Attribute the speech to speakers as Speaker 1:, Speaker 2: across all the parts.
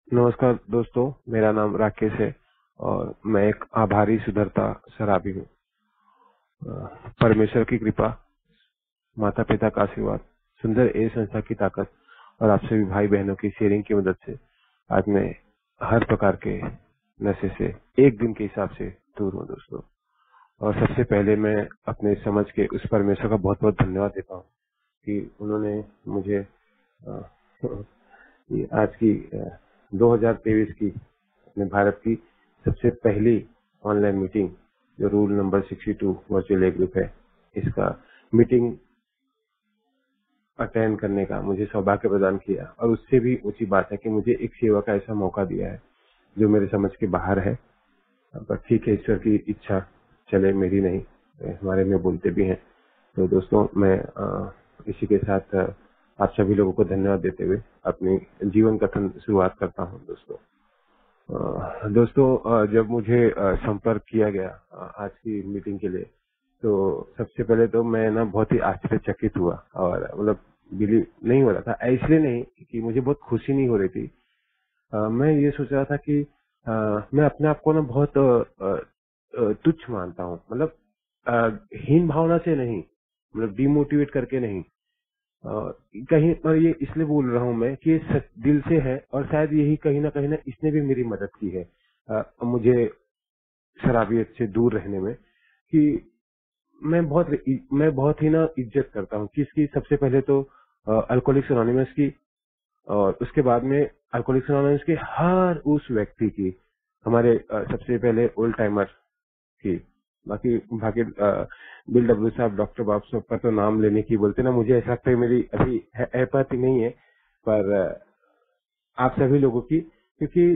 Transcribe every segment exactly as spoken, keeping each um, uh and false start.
Speaker 1: नमस्कार दोस्तों, मेरा नाम राकेश है और मैं एक आभारी सुधरता शराबी हूँ। अ, परमेश्वर की कृपा, माता पिता का आशीर्वाद, सुंदर ए संस्था की ताकत और आप सभी भाई बहनों की शेयरिंग की मदद से आज मैं हर प्रकार के नशे से एक दिन के हिसाब से दूर हूँ दोस्तों। और सबसे पहले मैं अपने समझ के उस परमेश्वर का बहुत बहुत धन्यवाद देता हूँ कि उन्होंने मुझे अ, ये आज की दो हज़ार तेईस की अपने भारत की सबसे पहली ऑनलाइन मीटिंग जो रूल नंबर बासठ वर्चुअल ए ग्रुप है, इसका मीटिंग अटेंड करने का मुझे सौभाग्य प्रदान किया। और उससे भी ऊंची बात है कि मुझे एक सेवा का ऐसा मौका दिया है जो मेरे समझ के बाहर है, पर ठीक है, ईश्वर की इच्छा चले, मेरी नहीं। हमारे में बोलते भी हैं। तो दोस्तों, मैं आ, इसी के साथ आ, आप सभी लोगों को धन्यवाद देते हुए अपनी जीवन कथन शुरुआत करता हूं दोस्तों। आ, दोस्तों, आ, जब मुझे आ, संपर्क किया गया आ, आज की मीटिंग के लिए, तो सबसे पहले तो मैं ना बहुत ही आश्चर्यचकित हुआ और मतलब बिलीव नहीं हो रहा था। इसलिए नहीं कि मुझे बहुत खुशी नहीं हो रही थी। आ, मैं ये सोच रहा था कि आ, मैं अपने आप को ना बहुत आ, आ, तुच्छ मानता हूँ। मतलब आ, हीन भावना से नहीं, मतलब डिमोटिवेट करके नहीं। आ, कहीं पर ये इसलिए बोल रहा हूँ मैं कि ये सच दिल से है और शायद यही कहीं ना कहीं ना इसने भी मेरी मदद की है आ, मुझे शराबियत से दूर रहने में। कि मैं बहुत मैं बहुत ही ना इज्जत करता हूँ किसकी। सबसे पहले तो अल्कोहलिक्स एनोनिमस की, और उसके बाद में अल्कोहलिक्स एनोनिमस के हर उस व्यक्ति की, हमारे अ, सबसे पहले ओल्ड टाइमर की। बाकी बाकी अ, बिल डब्ल्यू साहब, डॉक्टर बाब साहब का तो नाम लेने की बोलते ना, मुझे ऐसा लगता है मेरी अभी एपैथी नहीं है। पर अ, आप सभी लोगों की, क्योंकि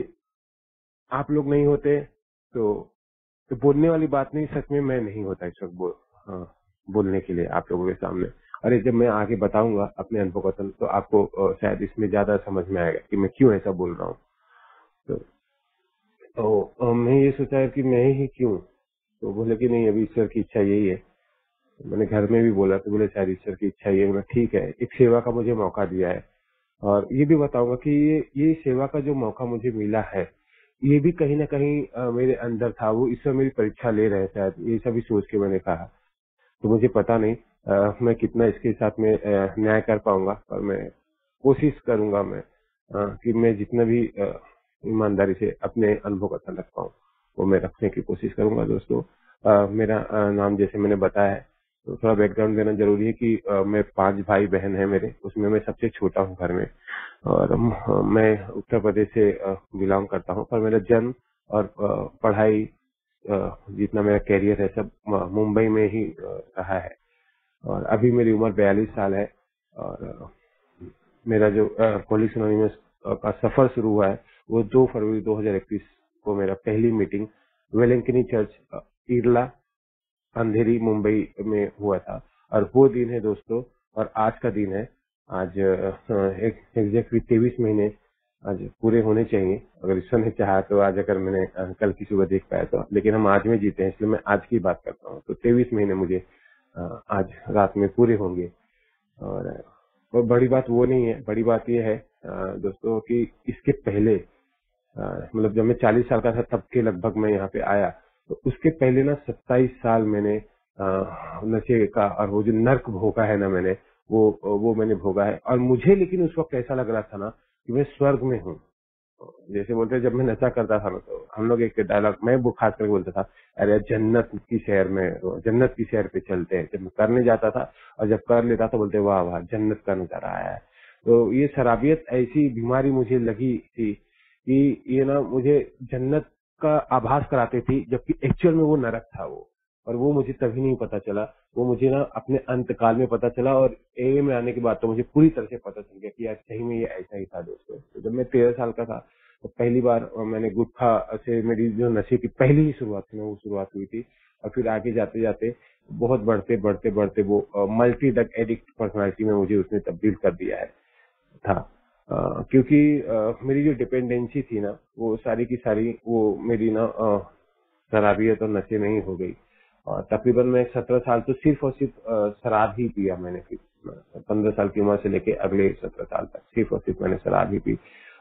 Speaker 1: आप लोग नहीं होते तो, तो बोलने वाली बात नहीं, सच में मैं नहीं होता इस वक्त बोल हाँ, बोलने के लिए आप लोगों के सामने। अरे, जब मैं आगे बताऊंगा अपने अनुभव कथन तो आपको अ, शायद इसमें ज्यादा समझ में आएगा कि मैं क्यों ऐसा बोल रहा हूँ। तो, तो अ, मैं ये सोचा कि मैं ही क्यों। तो बोले कि नहीं, अभी ईश्वर की इच्छा यही है। तो मैंने घर में भी बोला तो बोले शायद ईश्वर की इच्छा ये है। मैं ठीक है, एक सेवा का मुझे मौका दिया है। और ये भी बताऊंगा कि ये ये सेवा का जो मौका मुझे मिला है, ये भी कहीं ना कहीं अ, मेरे अंदर था। वो ईश्वर मेरी परीक्षा ले रहे हैं शायद, ये सभी सोच के मैंने कहा। तो मुझे पता नहीं आ, मैं कितना इसके साथ में आ, न्याय कर पाऊंगा, पर मैं कोशिश करूंगा मैं आ, कि मैं जितना भी आ, ईमानदारी से अपने अनुभव का ध्यान रख पाऊं वो मैं रखने की कोशिश करूंगा दोस्तों। आ, मेरा आ, नाम जैसे मैंने बताया है, तो थोड़ा बैकग्राउंड देना जरूरी है कि आ, मैं पांच भाई बहन है मेरे, उसमें मैं सबसे छोटा हूँ घर में। और म, मैं उत्तर प्रदेश से बिलोंग करता हूँ, पर मेरा जन्म और आ, पढ़ाई, अ, जितना मेरा कैरियर है सब म- मुंबई में ही अ, रहा है। और अभी मेरी उम्र बयालीस साल है। और अ, मेरा जो पुलिस एनोनिमस का सफर शुरू हुआ है वो दो फरवरी दो हज़ार इक्कीस को मेरा पहली मीटिंग वेलेंकनी चर्च, अ, इरला, अंधेरी, मुंबई में हुआ था। और वो दिन है दोस्तों, और आज का दिन है। आज अ, एक एग्जैक्टली तेईस महीने आज पूरे होने चाहिए, अगर ईश्वर ने चाहा तो। आज अगर मैंने अ, कल की सुबह देख पाया तो, लेकिन हम आज में जीते हैं, इसलिए मैं आज की बात करता हूँ। तो तेईस महीने मुझे अ, आज रात में पूरे होंगे। और और बड़ी बात वो नहीं है, बड़ी बात ये है अ, दोस्तों कि इसके पहले, अ, मतलब जब मैं चालीस साल का था तब के लगभग मैं यहाँ पे आया, तो उसके पहले ना सत्ताईस साल मैंने अ, नशे का और वो जो नर्क भोगा है ना मैंने, वो वो मैंने भोगा है। और मुझे लेकिन उस वक्त ऐसा लग रहा था ना कि मैं स्वर्ग में हूँ। जैसे बोलते हैं, जब मैं नशा करता था ना तो हम लोग एक डायलॉग मैं वो खास करके बोलता था, अरे जन्नत की शहर में, जन्नत की शहर पे चलते हैं। जब मैं करने जाता था और जब कर लेता तो बोलते वाह वाह, जन्नत का नजारा आया है। तो ये शराबियत ऐसी बीमारी मुझे लगी थी कि ये ना मुझे जन्नत का आभास कराती थी, जबकि एक्चुअल में वो नरक था वो। और वो मुझे तभी नहीं पता चला, वो मुझे ना अपने अंत काल में पता चला। और ए में आने के बाद तो मुझे पूरी तरह से पता चल गया कि यार सही में ये ऐसा ही था दोस्तों। तो जब मैं तेरह साल का था तो पहली बार मैंने गुटखा से मेरी जो नशे की पहली ही शुरुआत थी ना, वो शुरुआत हुई थी। और फिर आगे जाते जाते बहुत बढ़ते बढ़ते बढ़ते वो मल्टी ड्रग एडिक्ट पर्सनालिटी में मुझे उसने तब्दील कर दिया है था। अ, क्योंकि अ, मेरी जो डिपेंडेंसी थी ना, वो सारी की सारी वो मेरी ना अ, शराबियत और नशे में ही हो गई। और तकरीबन मैं सत्रह साल तो सिर्फ और सिर्फ अ, शराब ही पिया मैंने। फिर पंद्रह साल की उम्र से लेके अगले सत्रह साल तक सिर्फ और सिर्फ मैंने शराब ही पी।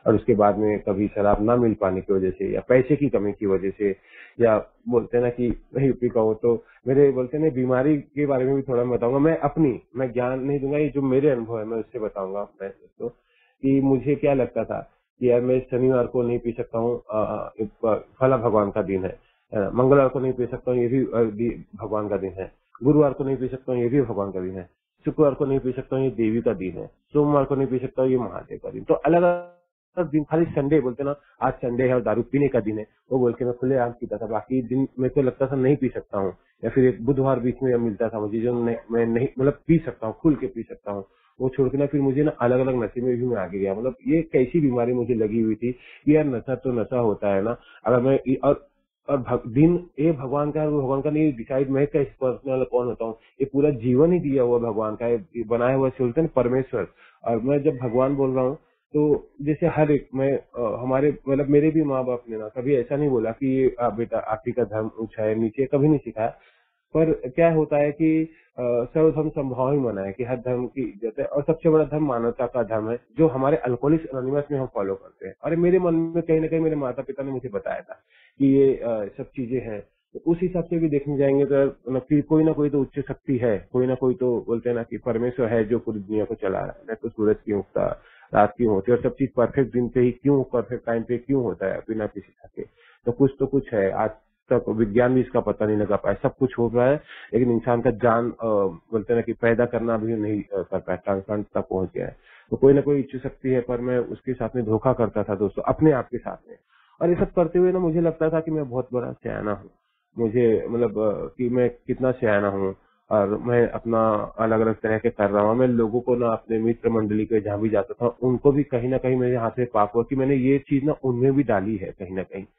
Speaker 1: और उसके बाद में कभी शराब ना मिल पाने की वजह से या पैसे की कमी की वजह से, या बोलते हैं ना कि नहीं पी पाऊँ, तो मेरे बोलते हैं ना बीमारी के बारे में भी थोड़ा मैं बताऊंगा। मैं अपनी मैं ज्ञान नहीं दूंगा, ये जो मेरे अनुभव है मैं उससे बताऊंगा अपने दोस्तों कि मुझे क्या लगता था कि यार मैं शनिवार को नहीं पी सकता हूँ, अ, अ, फला भगवान का दिन है, अ, मंगलवार को नहीं पी सकता हूँ, ये भी अ, दी- भगवान का दिन है, गुरुवार को नहीं पी सकता हूँ, ये भी भगवान का दिन है, शुक्रवार को नहीं पी सकता हूँ, ये देवी का दिन है, सोमवार को नहीं पी सकता हूँ, ये महादेव का दिन। तो अलग अलग दिन, खाली संडे बोलते ना आज संडे है और दारू पीने का दिन है, वो बोल के मैं खुले आम पीता था। बाकी दिन मेरे को लगता था नहीं पी सकता हूँ, या फिर एक बुधवार बीच में मिलता था मुझे जो नहीं, मैं नहीं मतलब पी सकता हूँ, खुल के पी सकता हूँ। वो छोड़ के ना फिर मुझे ना अलग अलग नशे में भी मैं आगे गया। मतलब ये कैसी बीमारी मुझे लगी हुई थी कि यार नशा तो नशा होता है ना, अगर मैं और और भग, दिन ये भगवान का है, वो भगवान का नहीं डिसाइड मैं कैसे पर्सनल कौन होता हूँ, ये पूरा जीवन ही दिया हुआ भगवान का है, ये बनाया हुआ से बोलते हैं ना परमेश्वर। और मैं जब भगवान बोल रहा हूँ तो जैसे हर एक मैं अ, हमारे मतलब मेरे भी माँ बाप ने ना कभी ऐसा नहीं बोला कि ये आ, बेटा आप ही का धर्म ऊंचा है नीचे, कभी नहीं सिखाया। पर क्या होता है कि अ, सर्वधर्म समभाव ही मना है कि हर धर्म की इज्जत है, और सबसे बड़ा धर्म मानवता का धर्म है जो हमारे अल्कोहलिक्स एनोनिमस में हम फॉलो करते हैं। और मेरे मन में कहीं ना कहीं मेरे माता पिता ने मुझे बताया था कि ये अ, सब चीजें हैं। तो उस हिसाब से भी देखने जाएंगे तो मतलब कि कोई ना कोई तो उच्च शक्ति है, कोई ना कोई तो बोलते हैं ना कि परमेश्वर है जो पूरी दुनिया को चला रहा है। नहीं तो सूरज क्यों उगता, रात क्यों होती है, और सब चीज परफेक्ट दिन पे ही क्यों, परफेक्ट टाइम पे क्यों होता है बिना किसी थके। तो कुछ तो कुछ है, आज तक विज्ञान भी इसका पता नहीं लगा पाया। सब कुछ हो रहा है लेकिन इंसान का जान अ, बोलते हैं ना कि पैदा करना भी नहीं अ, कर पाया, ट्रांसप्लांट तक पहुंच गया है। तो कोई ना कोई इच्छा शक्ति है, पर मैं उसके साथ में धोखा करता था दोस्तों, अपने आप के साथ में। और ये सब करते हुए ना मुझे लगता था कि मैं बहुत बड़ा सयाना हूँ, मुझे मतलब अ, कि मैं कितना सयाना हूँ, और मैं अपना अलग अलग तरह के कर रहा हूँ। मैं लोगों को ना अपने मित्र मंडली के जहाँ भी जाता था उनको भी कहीं ना कहीं मेरे हाथ से पाप हुआ कि मैंने ये चीज ना उनमें भी डाली है कहीं ना कहीं।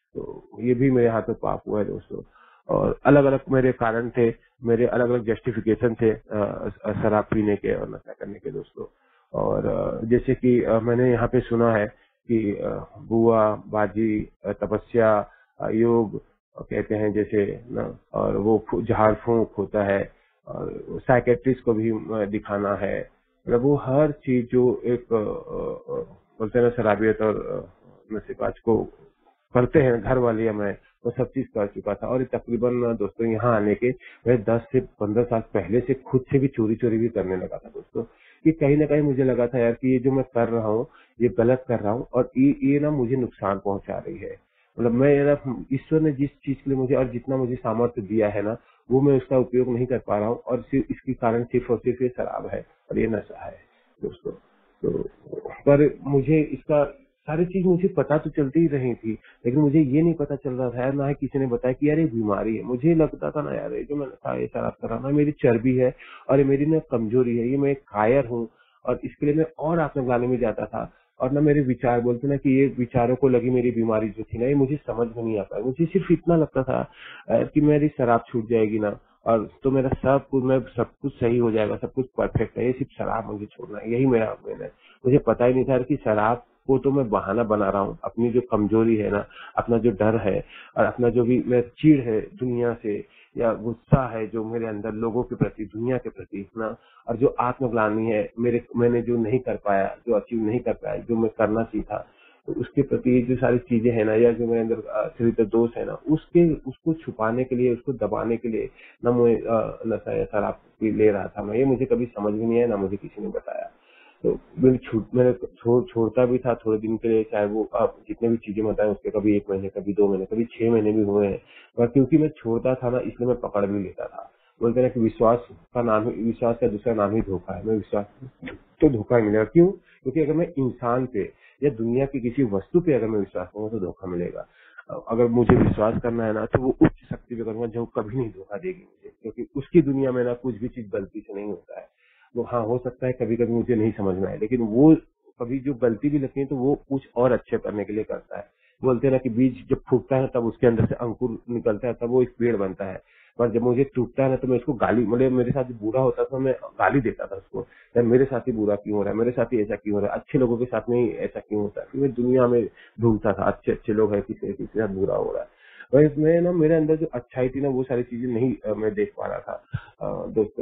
Speaker 1: तो ये भी मेरे हाथ में पाप हुआ है दोस्तों। और अलग अलग मेरे कारण थे, मेरे अलग अलग जस्टिफिकेशन थे अ, शराब पीने के और नशा करने के दोस्तों। और अ, जैसे कि अ, मैंने यहाँ पे सुना है कि अ, बुआ बाजी, अ, तपस्या, अ, योग अ, कहते हैं जैसे ना, और वो फू- झाड़ फूंक होता है, और साइकेट्रिस्ट को भी अ, दिखाना है। मतलब वो हर चीज जो एक अ, अ, अ, बोलते हैं ना शराबियत और अ, नशेबाज को करते हैं घर वाले या मैं, वो सब चीज कर चुका था। और ये तकरीबन दोस्तों यहाँ आने के मैं दस से पंद्रह साल पहले से खुद से भी चोरी चोरी भी करने लगा था दोस्तों। कि कहीं ना कहीं मुझे लगा था यार कि ये जो मैं कर रहा हूँ ये गलत कर रहा हूँ, और ये ये ना मुझे नुकसान पहुंचा रही है। मतलब मैं ये ना ईश्वर ने जिस चीज के लिए मुझे और जितना मुझे सामर्थ्य दिया है ना, वो मैं उसका उपयोग नहीं कर पा रहा हूँ, और सिर्फ इसके कारण सिर्फ और सिर्फ ये शराब है और ये नशा है दोस्तों। तो पर मुझे इसका सारी चीज मुझे पता तो चलती ही रही थी, लेकिन मुझे ये नहीं पता चल रहा था यार, ना ही किसी ने बताया कि यार ये बीमारी है। मुझे लगता था ना यार ये जो मैंने कहा ये शराब कर रहा हूं ना मेरी चर्बी है, और ये मेरी ना कमजोरी है, ये मैं एक कायर हूँ, और इसके लिए मैं और आत्मग्लानि में जाता था। और ना मेरे विचार बोलते ना कि ये विचारों को लगी मेरी बीमारी जो थी ना, ये मुझे समझ में नहीं आता। मुझे सिर्फ इतना लगता था अ, कि मेरी शराब छूट जाएगी ना, और तो मेरा सब कुछ मैं सब कुछ सही हो जाएगा, सब कुछ परफेक्ट है, ये सिर्फ शराब मुझे छोड़ना है, यही मेरा मेन है। मुझे पता ही नहीं था कि शराब को तो मैं बहाना बना रहा हूँ, अपनी जो कमजोरी है ना, अपना जो डर है, और अपना जो भी मैं चीड़ है दुनिया से, या गुस्सा है जो मेरे अंदर लोगों के प्रति, दुनिया के प्रति ना, और जो आत्मग्लानि है मेरे, मैंने जो नहीं कर पाया, जो अचीव नहीं कर पाया, जो मैं करना सीखा, तो उसके प्रति जो सारी चीजें है ना, या जो मेरे अंदर चरित्र दोष है ना, उसके उसको छुपाने के लिए, उसको दबाने के लिए ना मैं अ, नशा या शराब पी ले रहा था। मैं ये मुझे कभी समझ में नहीं आया, ना मुझे किसी ने बताया। तो मैंने छूट मैंने छोड़ छोड़ता भी था थोड़े दिन के लिए, चाहे वो आप जितने भी चीजें बताएं उसके, कभी एक महीने, कभी दो महीने, कभी छह महीने भी हुए हैं। पर क्योंकि मैं छोड़ता था ना, इसलिए मैं पकड़ भी लेता था। बोलते हैं कि विश्वास का नाम ही, विश्वास का दूसरा नाम ही धोखा है। मैं विश्वास तो धोखा ही मिलेगा, क्यों? क्योंकि अगर मैं इंसान पे या दुनिया की किसी वस्तु पे अगर मैं विश्वास करूंगा तो धोखा मिलेगा। अगर मुझे विश्वास करना है ना, तो वो उच्च शक्ति पे करूंगा जो कभी नहीं धोखा देगी मुझे, क्योंकि उसकी दुनिया में ना कुछ भी चीज गलती से नहीं होता है। वो हाँ हो सकता है कभी कभी मुझे नहीं समझ में आए, लेकिन वो कभी जो गलती भी लगती है तो वो कुछ और अच्छे करने के लिए करता है। बोलते हैं ना कि बीज जब फूटता है तब उसके अंदर से अंकुर निकलता है, तब वो एक पेड़ बनता है। पर जब मुझे टूटता है ना, तो मैं उसको गाली, मतलब मेरे साथ बुरा होता था मैं गाली देता था उसको, यार मेरे साथ ही बुरा क्यों हो रहा है, मेरे साथ ही ऐसा क्यों हो रहा है, अच्छे लोगों के साथ में ही ऐसा क्यों होता है। मैं दुनिया में ढूंढता था अच्छे अच्छे लोग हैं, किसी किसी के साथ बुरा हो रहा है। पर इसमें ना मेरे अंदर जो अच्छाई थी ना, वो सारी चीजें नहीं अ, मैं देख पा रहा था अ, दोस्तों।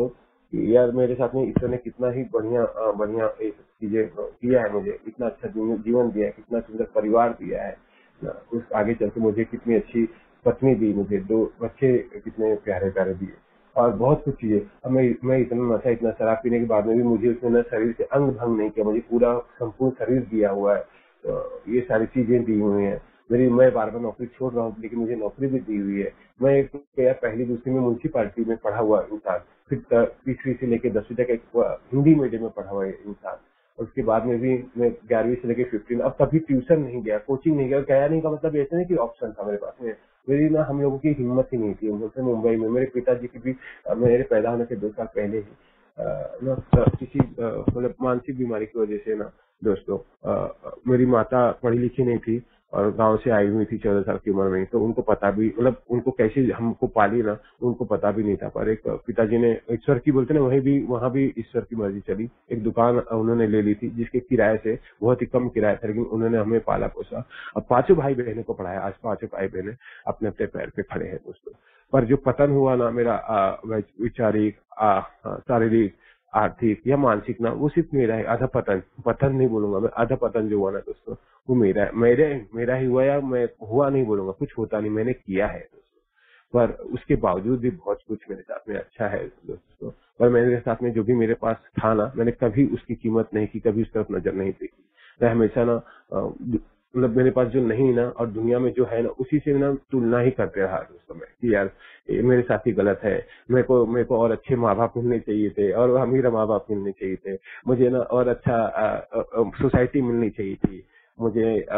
Speaker 1: कि यार मेरे साथ में ईश्वर ने कितना ही बढ़िया अ, बढ़िया एक चीजें किया है, मुझे इतना अच्छा जीवन जीवन दिया है, कितना सुंदर परिवार दिया है ना, उस आगे चल के मुझे कितनी अच्छी पत्नी दी, मुझे दो बच्चे कितने प्यारे प्यारे दिए, और बहुत कुछ चीजें। अब मैं मैं इतना नशा इतना शराब पीने के बाद में भी मुझे उसने न शरीर से अंग भंग नहीं किया, मुझे पूरा संपूर्ण शरीर दिया हुआ है। तो ये सारी चीजें दी हुई हैं मेरी। मैं बार बार नौकरी छोड़ रहा हूँ लेकिन मुझे नौकरी भी दी हुई है। मैं एक यार पहली दूसरी में म्यूनसिपालिटी में पढ़ा हुआ इंसान, फिर त- तीसरी से लेकर दसवीं तक एक अ, हिंदी मीडियम में पढ़ा हुआ इंसान, और उसके बाद में भी मैं ग्यारहवीं से लेकर फिफ्टीन, अब कभी ट्यूशन नहीं गया, कोचिंग नहीं गया। गया नहीं का मतलब ऐसा नहीं कि ऑप्शन था मेरे पास में, मेरी ना हम लोगों की हिम्मत ही नहीं थी। हम लोग थे मुंबई में, मेरे पिताजी की भी अ, मेरे पैदा होने के दो साल पहले ही अ, ना अ, किसी अ, मतलब मानसिक बीमारी की वजह से ना दोस्तों, अ, अ, मेरी माता पढ़ी लिखी नहीं थी और गांव से आई हुई थी चौदह साल की उम्र में, तो उनको पता भी, मतलब उनको कैसे हमको पाली ना, उनको पता भी नहीं था। पर एक पिताजी ने ईश्वर की बोलते ना, वहीं भी वहां भी ईश्वर की मर्जी चली। एक दुकान उन्होंने ले ली थी जिसके किराए से, बहुत ही कम किराया था, लेकिन उन्होंने हमें पाला पोसा। अब पांचों भाई बहनों को पढ़ाया, आज पांचों भाई बहने अपने अपने पैर पे खड़े हैं दोस्तों। पर जो पतन हुआ ना मेरा, आ, वैचारिक, आ, आ, शारीरिक, आर्थिक या मानसिक ना, वो सिर्फ मेरा है। आधा पतन, पतन नहीं बोलूंगा मैं, आधा पतन जो हुआ ना दोस्तों, वो मेरा है। मेरे मेरा ही हुआ, या मैं हुआ नहीं बोलूंगा, कुछ होता नहीं, मैंने किया है दोस्तों। पर उसके बावजूद भी बहुत कुछ मेरे साथ में अच्छा है दोस्तों। पर मेरे साथ में जो भी मेरे पास था ना, मैंने कभी उसकी कीमत नहीं की, कभी उस तरफ नजर नहीं देखी। मैं हमेशा ना अ, मतलब मेरे पास जो नहीं ना, और दुनिया में जो है ना, उसी से ना तुलना ही करते रहा दोस्तों मैं, कि यार ये मेरे साथ ही गलत है। मेरे को मेरे को और अच्छे माँ बाप मिलने चाहिए थे, और अमीर माँ बाप मिलने चाहिए थे मुझे ना, और अच्छा सोसाइटी मिलनी चाहिए थी मुझे। अ,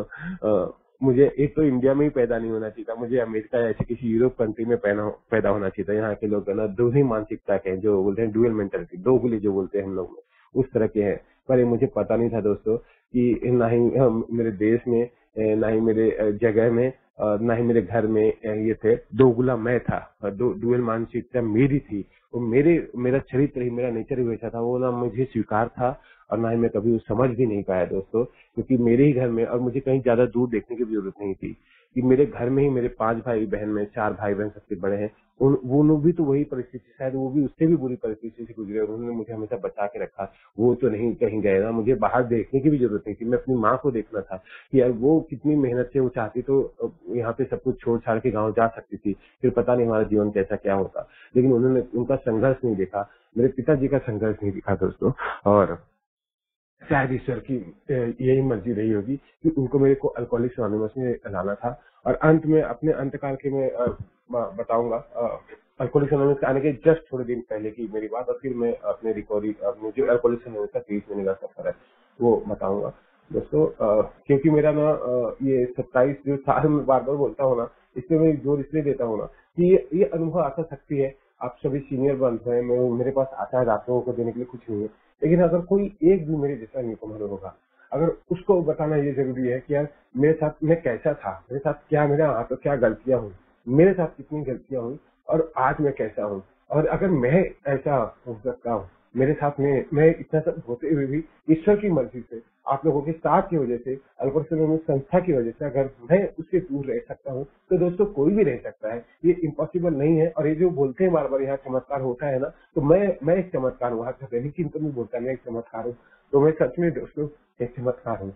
Speaker 1: अ, मुझे एक तो इंडिया में ही पैदा नहीं होना चाहिए था, मुझे अमेरिका या ऐसे किसी यूरोप कंट्री में पैदा पैदा होना चाहिए था। यहाँ के लोग है ना, दो ही मानसिकता के हैं, जो बोलते हैं डुअल मेंटालिटी, दो गुली जो बोलते हैं हम लोग में, उस तरह के हैं। पर ये मुझे पता नहीं था दोस्तों कि ना ही हम मेरे देश में, ए, ना ही मेरे अ, जगह में, और ना ही मेरे घर में अ, ये थे। दोगुला मैं था, दो डुअल मानसिकता मेरी थी। वो मेरे मेरा चरित्र ही, मेरा नेचर ही वैसा था, वो ना मुझे स्वीकार था, और ना ही मैं कभी वो समझ भी नहीं पाया दोस्तों। क्योंकि मेरे ही घर में, और मुझे कहीं ज्यादा दूर देखने की भी जरूरत नहीं थी, कि मेरे घर में ही मेरे पांच भाई बहन में चार भाई बहन सबसे बड़े हैं। उन वो लोग भी तो वही परिस्थिति, शायद वो भी उससे भी बुरी परिस्थिति से गुजरे, उन्होंने मुझे हमेशा बचा के रखा। वो तो नहीं कहीं गए ना, मुझे बाहर देखने की भी जरूरत नहीं थी, मैं अपनी माँ को देखना था कि यार वो कितनी मेहनत से वो चाहती तो यहाँ पे सब कुछ छोड़ छाड़ के गाँव जा सकती थी, फिर पता नहीं हमारा जीवन कैसा क्या होता। लेकिन उन्होंने उनका संघर्ष नहीं देखा, मेरे पिताजी का संघर्ष नहीं दिखा दोस्तों। और शायद ईश्वर की अ, यही मर्जी रही होगी कि उनको मेरे को अल्कोहलिक्स अनोनिमस में लाना था। और अंत में, अपने अंतकाल के मैं अ, ब- बताऊंगा अल्कोहलिक्स अनोनिमस के आने के जस्ट थोड़े दिन पहले की मेरी बात, और फिर मैं अपने रिकवरी, अपने जो अल्कोहलिक्स अनोनिमस का तीस महीने का सफर है वो बताऊंगा दोस्तों। अ, क्योंकि मेरा ना अ, ये सत्ताईस जो साल में बार बार बोलता हूँ ना, इसमें मैं जोर इसलिए देता हूँ ना कि ये, ये अनुभव आशा शक्ति है। आप सभी सीनियर बन रहे हैं, मैं मेरे पास आता है आप लोगों को देने के लिए कुछ नहीं है, लेकिन अगर कोई एक भी मेरे जैसा न्यूकमर होगा, अगर उसको बताना ये जरूरी है कि यार मेरे साथ मैं कैसा था, मेरे साथ क्या, मेरे हाथ क्या गलतियां हुई, मेरे साथ कितनी गलतियां हुई, और आज मैं कैसा हूँ। और अगर मैं ऐसा हो सकता हूँ, मेरे साथ में मैं इतना सब होते हुए भी ईश्वर की मर्जी से, आप लोगों के साथ की वजह से, अल्कोहल संस्था की वजह से अगर मैं उससे दूर रह सकता हूँ, तो दोस्तों कोई भी रह सकता है। ये इम्पॉसिबल नहीं है। और ये जो बोलते हैं बार बार यहाँ चमत्कार होता है ना, तो मैं मैं एक चमत्कार हूँ। हर लेकिन तो नहीं बोलता मैं एक चमत्कार हूँ, तो मैं सच में दोस्तों एक चमत्कार हूँ।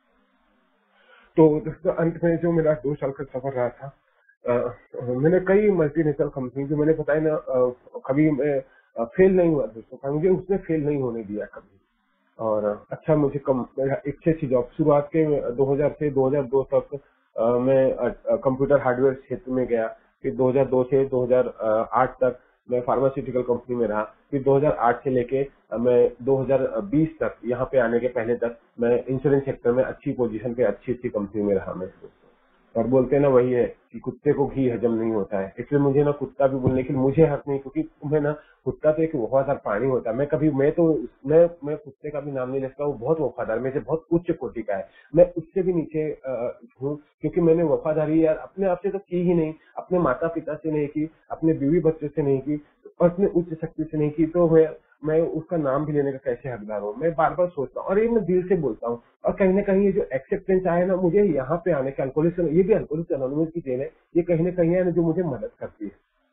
Speaker 1: तो दोस्तों अंत में जो मेरा दो साल का सफर रहा था, अ, मैंने कई मल्टीनेशनल कंपनी जो मैंने बताया ना, अ, कभी मैं फेल नहीं हुआ दोस्तों, कभी मुझे उसने फेल नहीं होने दिया कभी। और अच्छा मुझे कम, मेरा अच्छी अच्छी जॉब शुरुआत के दो हज़ार से दो हज़ार दो तक अ, मैं कंप्यूटर हार्डवेयर क्षेत्र में गया। फिर दो हज़ार दो से दो हज़ार आठ तक मैं फार्मास्यूटिकल कंपनी में रहा। फिर दो हज़ार आठ से लेके अ, मैं दो हज़ार बीस तक, यहाँ पे आने के पहले तक मैं इंश्योरेंस सेक्टर में अच्छी पोजीशन पे अच्छी अच्छी कंपनी में रहा मैं। और बोलते हैं ना, वही है कि कुत्ते को घी हजम नहीं होता है, इसलिए मुझे ना कुत्ता भी बोलने के लिए मुझे हक नहीं, क्योंकि मैं ना, कुत्ता तो एक वफादार प्राणी होता है। मैं कभी, मैं तो मैं मैं कुत्ते का भी नाम नहीं लेता, वो बहुत वफादार, मेरे से बहुत उच्च कोटि का है, मैं उससे भी नीचे अ, हूँ। क्योंकि मैंने वफादारी यार अपने आप से तो की ही नहीं, अपने माता पिता से नहीं की, अपने बीवी बच्चों से नहीं की, और अपने उच्च शक्ति से नहीं की, तो मैं मैं उसका नाम भी लेने का कैसे हकदार हूँ। मैं बार बार सोचता हूँ, और ये मैं दिल से बोलता हूँ। और कहीं ना कहीं ये जो एक्सेप्टेंस आया ना मुझे यहाँ पे आने के, अल्कोहलिक्स, ये भी अल्कोहलिक्स अनोनिमस की देन है, ये कहीं ना कहीं है ना जो मुझे मदद करती है।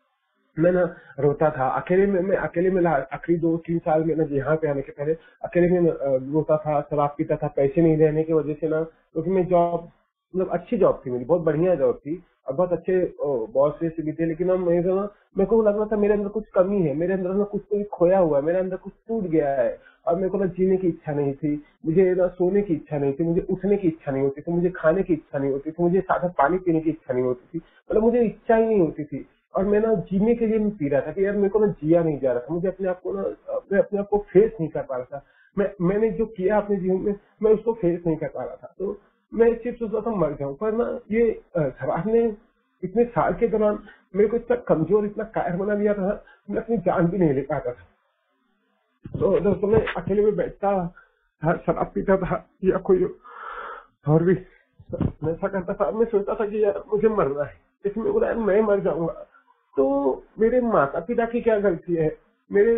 Speaker 1: मैं ना रोता था अकेले में, मैं अकेले में ला- आखिरी दो तीन साल में ना यहाँ पे आने के पहले अकेले में अ, रोता था, शराब पीता था, पैसे नहीं रहने की वजह से ना, क्योंकि मैं जॉब, मतलब अच्छी जॉब थी मेरी, बहुत बढ़िया जॉब थी और बहुत अच्छे बॉस से भी थे, लेकिन ना मेरे को ना मेरे को लग रहा था मेरे अंदर कुछ कमी है, मेरे अंदर ना कुछ तो खोया हुआ है, मेरे अंदर कुछ टूट गया है। और मेरे को ना जीने की इच्छा नहीं थी, मुझे ना सोने की इच्छा नहीं थी, मुझे उठने की इच्छा नहीं होती थी, मुझे खाने की इच्छा नहीं होती थी, मुझे सादा पानी पीने की इच्छा नहीं होती थी, मतलब मुझे इच्छा ही नहीं होती थी। और मैं ना जीने के लिए मैं पी रहा था कि यार मेरे को ना जिया नहीं जा रहा था, मुझे अपने आप को ना, मैं अपने आप को फेस नहीं कर पा रहा था। मैं मैंने जो किया अपने जीवन में, मैं उसको फेस नहीं कर पा रहा था। तो मैं सिर्फ सोच रहा था मर जाऊं, पर ना ये अ, शराब ने इतने साल के दौरान मेरे को इतना कमजोर, इतना कायर बना दिया था, मैं अपनी जान भी नहीं ले पाता था। तो दोस्तों मैं अकेले में बैठता था, शराब पीता था या कोई और भी नशा करता था। मैं सोचता था कि यार मुझे मरना है, लेकिन मेरे को यार मैं मर जाऊंगा। तो मेरे माता पिता की क्या गलती है, मेरे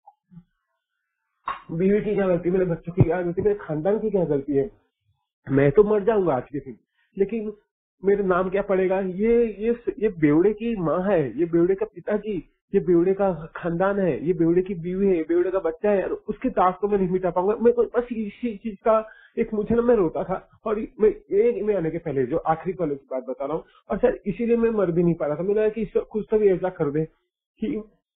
Speaker 1: बीवी की क्या गलती है, मेरे बच्चों की क्या गलती है, मेरे खानदान की क्या गलती है? मैं तो मर जाऊंगा आज के दिन, लेकिन मेरे नाम क्या पड़ेगा? ये ये ये बेवड़े की माँ है, ये बेवड़े का पिताजी, ये बेवड़े का खानदान है, ये बेवड़े की बीवी है, ये बेवड़े का बच्चा है, और उसके दाग को मैं नहीं मिटा पाऊंगा। मैं तो बस इसी चीज का एक, मुझे ना मैं रोता था। और मैं एक में आने के पहले जो आखिरी पलों की बात बता रहा हूँ, और शायद इसीलिए मैं मर भी नहीं पा रहा था। मैंने कहा कि ईश्वर कुछ तो भी ऐसा कर दे कि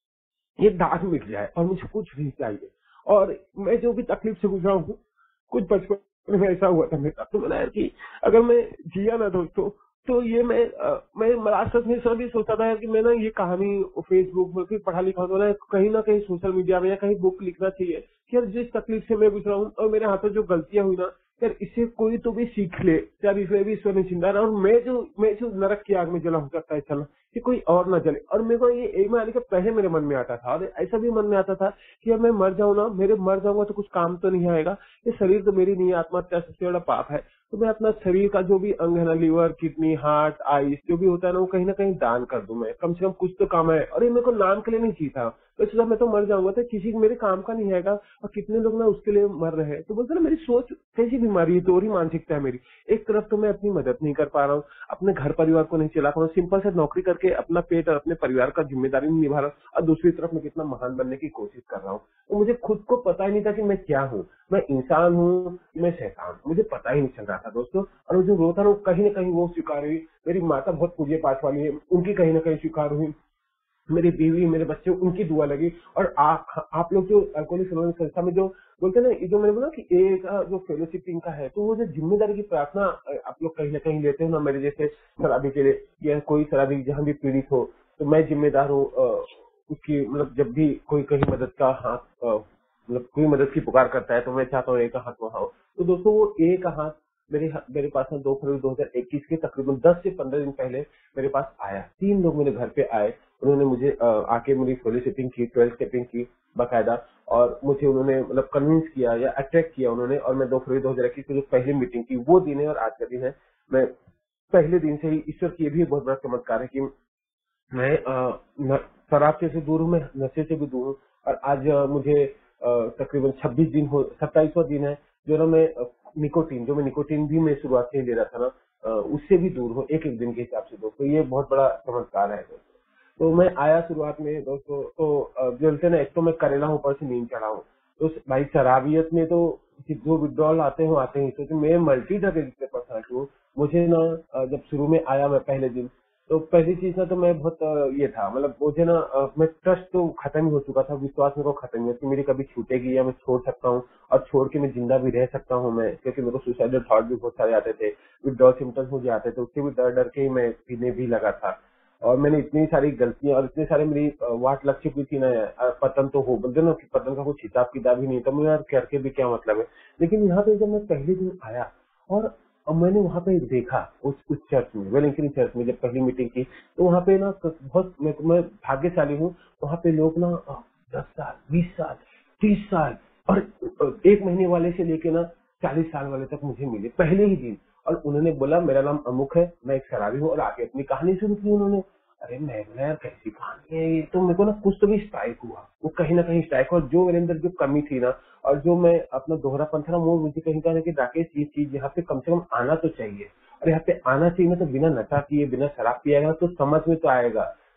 Speaker 1: ये दाग मिट जाए और मुझे कुछ नहीं चाहिए। और मैं जो भी तकलीफ से गुजरा हूँ, कुछ बचपन में ऐसा हुआ था मेरे साथ, तो मैंने यार कि अगर मैं जिया ना दोस्तों, तो ये मैं अ, मैं लास्ट में सब भी सोचता था यार कि मैं ना ये कहानी फेसबुक में फिर पढ़ा लिखा तो ना कहीं ना कहीं सोशल मीडिया में या कहीं बुक लिखना चाहिए कि यार जिस तकलीफ से मैं गुजरा हूँ और मेरे हाथों जो गलतियां हुई ना, यार इससे कोई तो भी सीख ले, यार इसमें भी ईश्वर ने चिंता ना, और मैं जो मैं जो नरक की आग में जला हो सकता है चला, कि कोई और ना जले। और मेरे को ये एक में आने के पहले मेरे मन में आता था, और ऐसा भी मन में आता था कि अब मैं मर जाऊं ना, मेरे मर जाऊंगा तो कुछ काम तो नहीं आएगा, ये शरीर तो मेरी नहीं है, आत्महत्या सबसे बड़ा पाप है। तो मैं अपना शरीर का जो भी अंग है ना, लीवर, किडनी, हार्ट, आईज, जो भी होता है ना, वो कहीं ना कहीं दान कर दूं, मैं कम से कम कुछ तो काम है। और ये मेरे को नाम के लिए नहीं जीता, तो सोचा मैं तो मर जाऊंगा तो किसी मेरे काम का नहीं आएगा, और कितने लोग ना उसके लिए मर रहे हैं। तो बोलते ना मेरी सोच कैसी बीमारी है, दोहरी मानसिकता है मेरी। एक तरफ तो मैं अपनी मदद नहीं कर पा रहा हूँ, अपने घर परिवार को नहीं चला पा रहा हूँ, सिंपल से नौकरी करके अपना पेट और अपने परिवार का जिम्मेदारी नहीं निभा रहा हूँ, और दूसरी तरफ मैं कितना महान बनने की कोशिश कर रहा हूँ। तो मुझे खुद को पता ही नहीं था कि मैं क्या हूँ, मैं इंसान हूँ, मैं शैतान हूँ, मुझे पता ही नहीं चल रहा था दोस्तों। और वो जो रोता ना, कहीं ना कहीं वो स्वीकार हुई। मेरी माता बहुत पूज्य पाठ वाली है, उनकी कहीं ना कहीं स्वीकार हुई, मेरी बीवी, मेरे बच्चे, उनकी दुआ लगी। और आप आप लोग जो अल्कोहलिक एनोनिमस संस्था में जो बोलते हैं ना, ये जो मैंने बोला कि एक अ, जो फेलोशिपिंग का है, तो वो जो जिम्मेदारी की प्रार्थना अ, आप लोग कहीं ना कहीं लेते हो ना, मेरे जैसे शराबी के लिए, या कोई शराबी जहाँ भी पीड़ित हो, तो मैं जिम्मेदार हूँ अ, उसकी, मतलब जब भी कोई कहीं मदद का हाथ अ, मतलब कोई मदद की पुकार करता है, तो मैं चाहता हूँ एक हाथ बढ़ाओ। तो दोस्तों वो एक हाथ मेरे मेरे पास में दो फरवरी दो हजार इक्कीस के तकरीबन दस से पंद्रह दिन पहले मेरे पास आया। तीन लोग मेरे घर पे आए, उन्होंने मुझे अ, आके मेरी फेलोशिपिंग की, ट्वेल्थ स्टेपिंग की बाकायदा, और मुझे उन्होंने मतलब कन्विंस किया या अट्रैक्ट किया उन्होंने। और मैं दो फरवरी दो हजार इक्कीस की जो पहली मीटिंग की, वो दिन है और आज का दिन है। मैं पहले दिन से ही, ईश्वर की ये भी बहुत बड़ा चमत्कार है कि मैं अ, न- शराब से से दूर हूँ, मैं नशे से भी दूर हूँ। और आज अ, मुझे अ, तकरीबन छब्बीस दिन हो, सत्ताईसवां दिन है जो ना मैं अ, निकोटीन, जो मैं निकोटीन भी मैं शुरुआत से ही ले रहा था ना, अ, उससे भी दूर हूँ, एक एक दिन के हिसाब से दोस्तों। ये बहुत बड़ा चमत्कार है दोस्तों। तो मैं आया शुरुआत में दोस्तों, तो अ, बोलते ना, एक तो मैं करेला हूँ, ऊपर से नींद चढ़ा हूँ। तो भाई शराबियत में तो जो विड्रॉल आते हो आते ही, क्योंकि मैं मल्टी ड्रग एडिक्टेड पर्सनालिटी हूँ। मुझे ना अ, जब शुरू में आया मैं पहले दिन, तो पहली चीज ना तो मैं बहुत अ, ये था, मतलब मुझे ना अ, मैं ट्रस्ट तो खत्म ही हो चुका था, विश्वास मेरे को खत्म ही है कि मेरी कभी छूटेगी या मैं छोड़ सकता हूँ, और छोड़ के मैं जिंदा भी रह सकता हूँ मैं, क्योंकि मेरे को सुसाइडल थॉट भी बहुत सारे आते थे, विड्रॉल सिम्टम्स मुझे आते थे, उससे भी डर डर के ही मैं पीने भी लगा था। और मैंने इतनी सारी गलतियां और इतने सारे मेरी अ, वाट लग चुकी थी ना, अ, पतन तो हो, बोलते ना कि पतन का कुछ हिसाब किताब ही नहीं था। मैं यार करके भी क्या मतलब है। लेकिन यहाँ पे जब मैं पहले दिन आया, और और मैंने वहां पे देखा उस उस चर्च में, वेलिंगटन चर्च में जब पहली मीटिंग की, तो वहां पे ना बहुत, मैं, मैं भाग्यशाली हूँ। वहां पे लोग ना अ, दस साल, बीस साल, तीस साल, और अ, एक महीने वाले से लेके ना चालीस साल वाले तक मुझे मिले पहले ही दिन। और उन्होंने बोला मेरा नाम अमुक है, मैं एक शराबी हूँ, और आगे अपनी कहानी शुरू की उन्होंने। अरे मैं बोला यार कैसी कहानी है ये, तो मेरे को ना कुछ तो भी स्ट्राइक हुआ, वो कहीं ना कहीं स्ट्राइक हुआ, और जो मेरे अंदर जो कमी थी ना, और जो मैं अपना दोहरापन था ना, वो मुझे कहीं कहना कि राकेश ये चीज यहाँ पे कम से कम आना तो चाहिए, और यहाँ पे आना चाहिए ना, तो बिना नशा किए, बिना शराब पिएगा तो समझ में तो आएगा।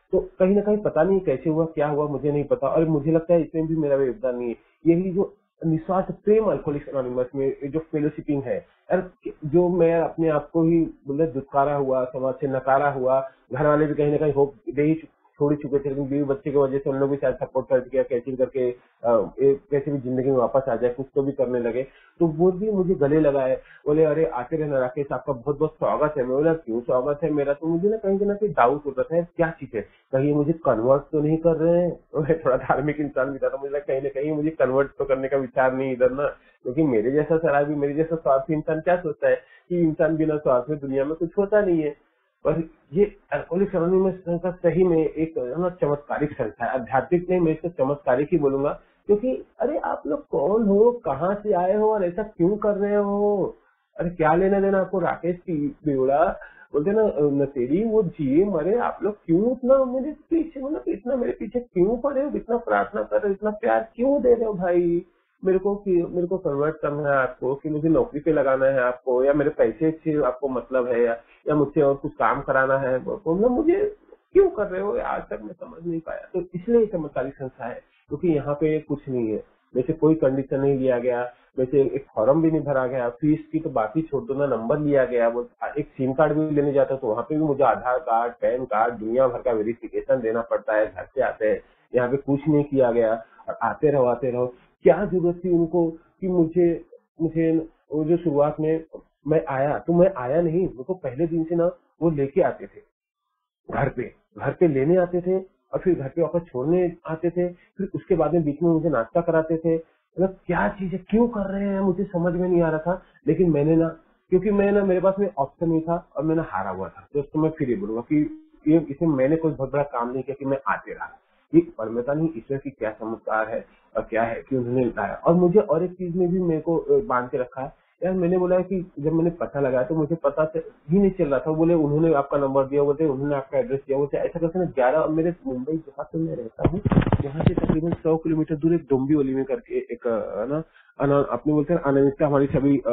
Speaker 1: तो कहीं ना कहीं पता नहीं कैसे हुआ, क्या हुआ, मुझे नहीं पता, और मुझे लगता है इसमें भी मेरा योगदान नहीं है। यही जो निस्वार्थ प्रेम अल्कोहलिक्स एनोनिमस में जो फेलोशिपिंग है यार, जो मैं अपने आप को ही मतलब दुत्कारा हुआ, समाज से नकारा हुआ, घर वाले भी कहीं ना कहीं होप दे ही छोड़ ही चुके थे, लेकिन बीवी बच्चे की वजह से उन लोग भी शायद सपोर्ट कर दिया, कैसे भी करके अ, एक कैसे भी जिंदगी में वापस आ जाए, कुछ तो भी करने लगे। तो वो भी मुझे गले लगाए, बोले अरे आते रहना राकेश, आपका बहुत बहुत स्वागत है। मैं बोला क्यों स्वागत है मेरा? तो मुझे ना कहीं ना कहीं डाउट होता था क्या चीज है, कहीं मुझे कन्वर्ट तो नहीं कर रहे हैं। तो मैं थोड़ा धार्मिक इंसान भी था, तो मुझे लगा कहीं ना कहीं मुझे कन्वर्ट तो करने का विचार नहीं इधर ना, क्योंकि मेरे जैसा शराबी, मेरे जैसा स्वार्थी इंसान क्या सोचता है कि इंसान बिना स्वार्थ में दुनिया में कुछ होता नहीं है। और ये अल्कोहलिक्स एनोनिमस संस्था सही में एक ना चमत्कारिक संस्था है, आध्यात्मिक नहीं, मैं इसको चमत्कारिक ही बोलूंगा, क्योंकि अरे आप लोग कौन हो, कहाँ से आए हो और ऐसा क्यों कर रहे हो? अरे क्या लेना देना आपको राकेश की बेवड़ा, बोलते ना नशेड़ी, वो जिए मरे, आप लोग क्यों इतना मेरे पीछे, मतलब इतना मेरे पीछे क्यों पड़े हो, इतना प्रार्थना कर रहे हो, इतना प्यार क्यों दे रहे हो भाई? मेरे को कि मेरे को कन्वर्ट करना है आपको, कि मुझे नौकरी पे लगाना है आपको, या मेरे पैसे से आपको मतलब है, या, या मुझसे और कुछ काम कराना है, मतलब मुझे क्यों कर रहे हो? आज तक मैं समझ नहीं पाया। तो इसलिए चमत्कारिक संस्था है, क्योंकि यहाँ पे कुछ नहीं है, वैसे कोई कंडीशन नहीं लिया गया, वैसे एक फॉर्म भी नहीं भरा गया, फीस की तो बात ही छोड़ दो ना, नंबर लिया गया, वो एक सिम कार्ड भी लेने जाता तो वहाँ पे भी मुझे आधार कार्ड, पैन कार्ड, दुनिया भर का वेरिफिकेशन देना पड़ता है, घर से आते हैं। यहाँ पे कुछ नहीं किया गया, और आते रहो आते रहो। क्या जरूरत थी उनको कि मुझे मुझे वो जो शुरुआत में मैं आया, तो मैं आया नहीं, मुझको पहले दिन से ना वो लेके आते थे घर पे, घर पे लेने आते थे, और फिर घर पे वापस छोड़ने आते थे, फिर उसके बाद में बीच में मुझे नाश्ता कराते थे। मतलब क्या चीज है, क्यों कर रहे हैं, मुझे समझ में नहीं आ रहा था। लेकिन मैंने ना, क्योंकि मैं ना मेरे पास में ऑप्शन नहीं था और मैंने हारा हुआ था, तो उसको मैं फिर ये बोलूंगा कि ये इसमें मैंने कोई बहुत बड़ा काम नहीं किया कि मैं आते रहा। ये परमता नहीं, ईश्वर की क्या चमत्कार है और क्या है कि उन्होंने लाया। और मुझे और एक चीज में भी मेरे को अ, बांध के रखा है यार। मैंने बोला है कि जब मैंने पता लगाया तो मुझे पता से ही नहीं चल रहा था। बोले उन्होंने आपका नंबर दिया, बोलते उन्होंने आपका एड्रेस दिया, बोलते ऐसा करके ना ग्यारह, और मेरे मुंबई जहाँ पे मैं रहता हूँ वहाँ से तकरीबन सौ किलोमीटर दूर एक डोंबिवली में करके एक अ, ना अना- अपने बोलते हैं अनामिकता हमारी सभी अ,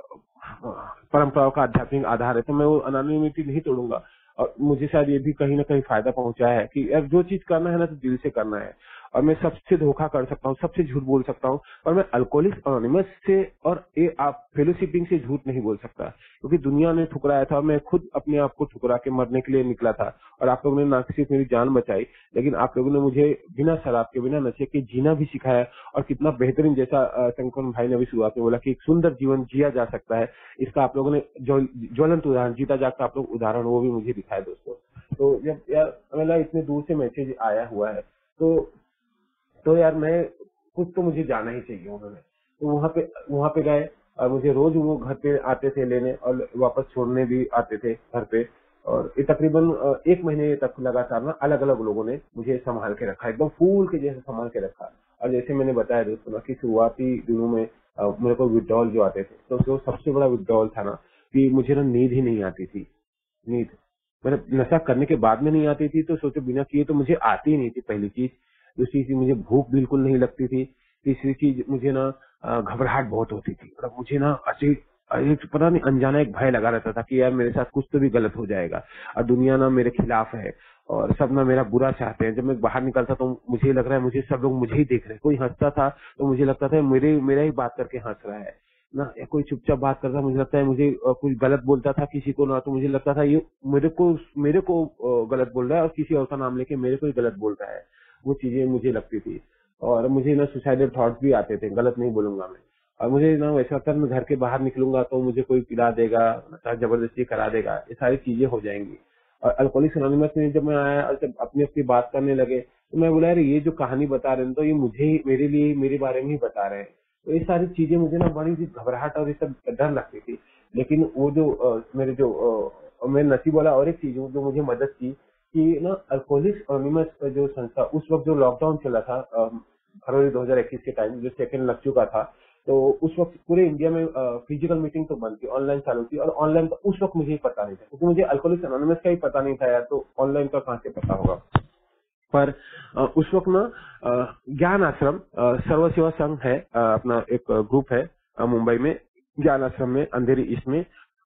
Speaker 1: अ, परंपराओं का आध्यात्मिक आधार है, तो मैं वो अनानिमिटी नहीं तोड़ूंगा। और मुझे शायद ये भी कहीं ना कहीं फायदा पहुंचा है कि यार जो चीज करना है ना तो दिल से करना है। और मैं सबसे धोखा कर सकता हूँ, सबसे झूठ बोल सकता हूँ, और मैं अल्कोहलिक्स एनोनिमस से और ये आप फेलोशिपिंग से झूठ नहीं बोल सकता, क्योंकि दुनिया ने ठुकराया था और मैं खुद अपने आप को ठुकरा के मरने के लिए निकला था। और आप लोगों ने ना सिर्फ मेरी जान बचाई, लेकिन आप लोगों ने मुझे बिना शराब के, बिना नशे के जीना भी सिखाया। और कितना बेहतरीन, जैसा अ, शंकर भाई ने अभी शुरुआत में बोला कि एक सुंदर जीवन जिया जा सकता है, इसका आप लोगों ने ज्वल- ज्वलंत उदाहरण, जीता जागता आप लोग उदाहरण वो भी मुझे दिखाया दोस्तों। तो जब यार मतलब इतने दूर से मैसेज आया हुआ है, तो तो यार मैं कुछ तो मुझे जाना ही चाहिए। उन्होंने तो वहाँ पे वहाँ पे गए, और मुझे रोज वो घर पे आते थे लेने और वापस छोड़ने भी आते थे घर पे। और ये तकरीबन अ, एक महीने तक लगातार ना अलग अलग लोगों ने मुझे संभाल के रखा, एकदम फूल के जैसे संभाल के रखा। और जैसे मैंने बताया दोस्तों ना कि शुरुआती दिनों में अ, मेरे को विड्रॉल जो आते थे, तो जो सबसे बड़ा विड्रॉल था ना कि मुझे ना नींद ही नहीं आती थी। नींद मतलब नशा करने के बाद में नहीं आती थी, तो सोचो बिना किए तो मुझे आती ही नहीं थी पहली चीज। दूसरी चीज मुझे भूख बिल्कुल नहीं लगती थी। तीसरी चीज मुझे ना अ, घबराहट बहुत होती थी, मतलब मुझे ना ऐसे एक पता नहीं अनजाना एक भय लगा रहता था कि यार मेरे साथ कुछ तो भी गलत हो जाएगा और दुनिया ना मेरे खिलाफ है और सब ना मेरा बुरा चाहते हैं। जब मैं बाहर निकलता तो मुझे लग रहा है मुझे सब लोग मुझे ही देख रहे हैं। कोई हंसता था तो मुझे लगता था मेरे मेरा ही बात करके हंस रहा है ना, या कोई चुपचाप बात करता मुझे लगता है मुझे अ, कुछ गलत बोलता था किसी को ना, तो मुझे लगता था ये मेरे को मेरे को अ, गलत बोल रहा है और किसी और का नाम लेके मेरे को ही गलत बोल रहा है। वो चीजें मुझे लगती थी। और मुझे ना सुसाइडल थॉट्स भी आते थे, गलत नहीं बोलूंगा मैं। और मुझे ना वैसा लगता है मैं घर के बाहर निकलूंगा तो मुझे कोई पिला देगा, चाहे जबरदस्ती करा देगा, ये सारी चीजें हो जाएंगी। और अल्कोहलिक्स एनोनिमस में जब मैं आया और जब अपनी अपनी बात करने लगे, तो मैं बोला यार ये जो कहानी बता रहे हैं तो ये मुझे ही, मेरे लिए ही, मेरे बारे में ही बता रहे हैं। तो ये सारी चीजें मुझे ना बड़ी सी घबराहट और ये सब डर लगती थी। लेकिन वो जो अ, मेरे जो अ, मैं नसीब वाला और एक चीज हूँ जो मुझे मदद की कि ना अल्कोहलिक्स एनोनिमस का जो संस्था, उस वक्त जो लॉकडाउन चला था अ, फरवरी दो हज़ार इक्कीस के टाइम जो सेकंड लग चुका था, तो उस वक्त पूरे इंडिया में फिजिकल मीटिंग तो बंद थी, ऑनलाइन चालू थी। और ऑनलाइन का उस वक्त मुझे ही पता नहीं था, क्योंकि मुझे अल्कोहलिक्स एनोनिमस का ही पता नहीं था यार, तो ऑनलाइन का कहाँ से पता होगा। पर अ, उस वक्त ना अ, ज्ञान आश्रम अ, सर्व सेवा संघ है, अ, अपना एक ग्रुप है अ, मुंबई में, ज्ञान आश्रम में अंधेरी ईस्ट में।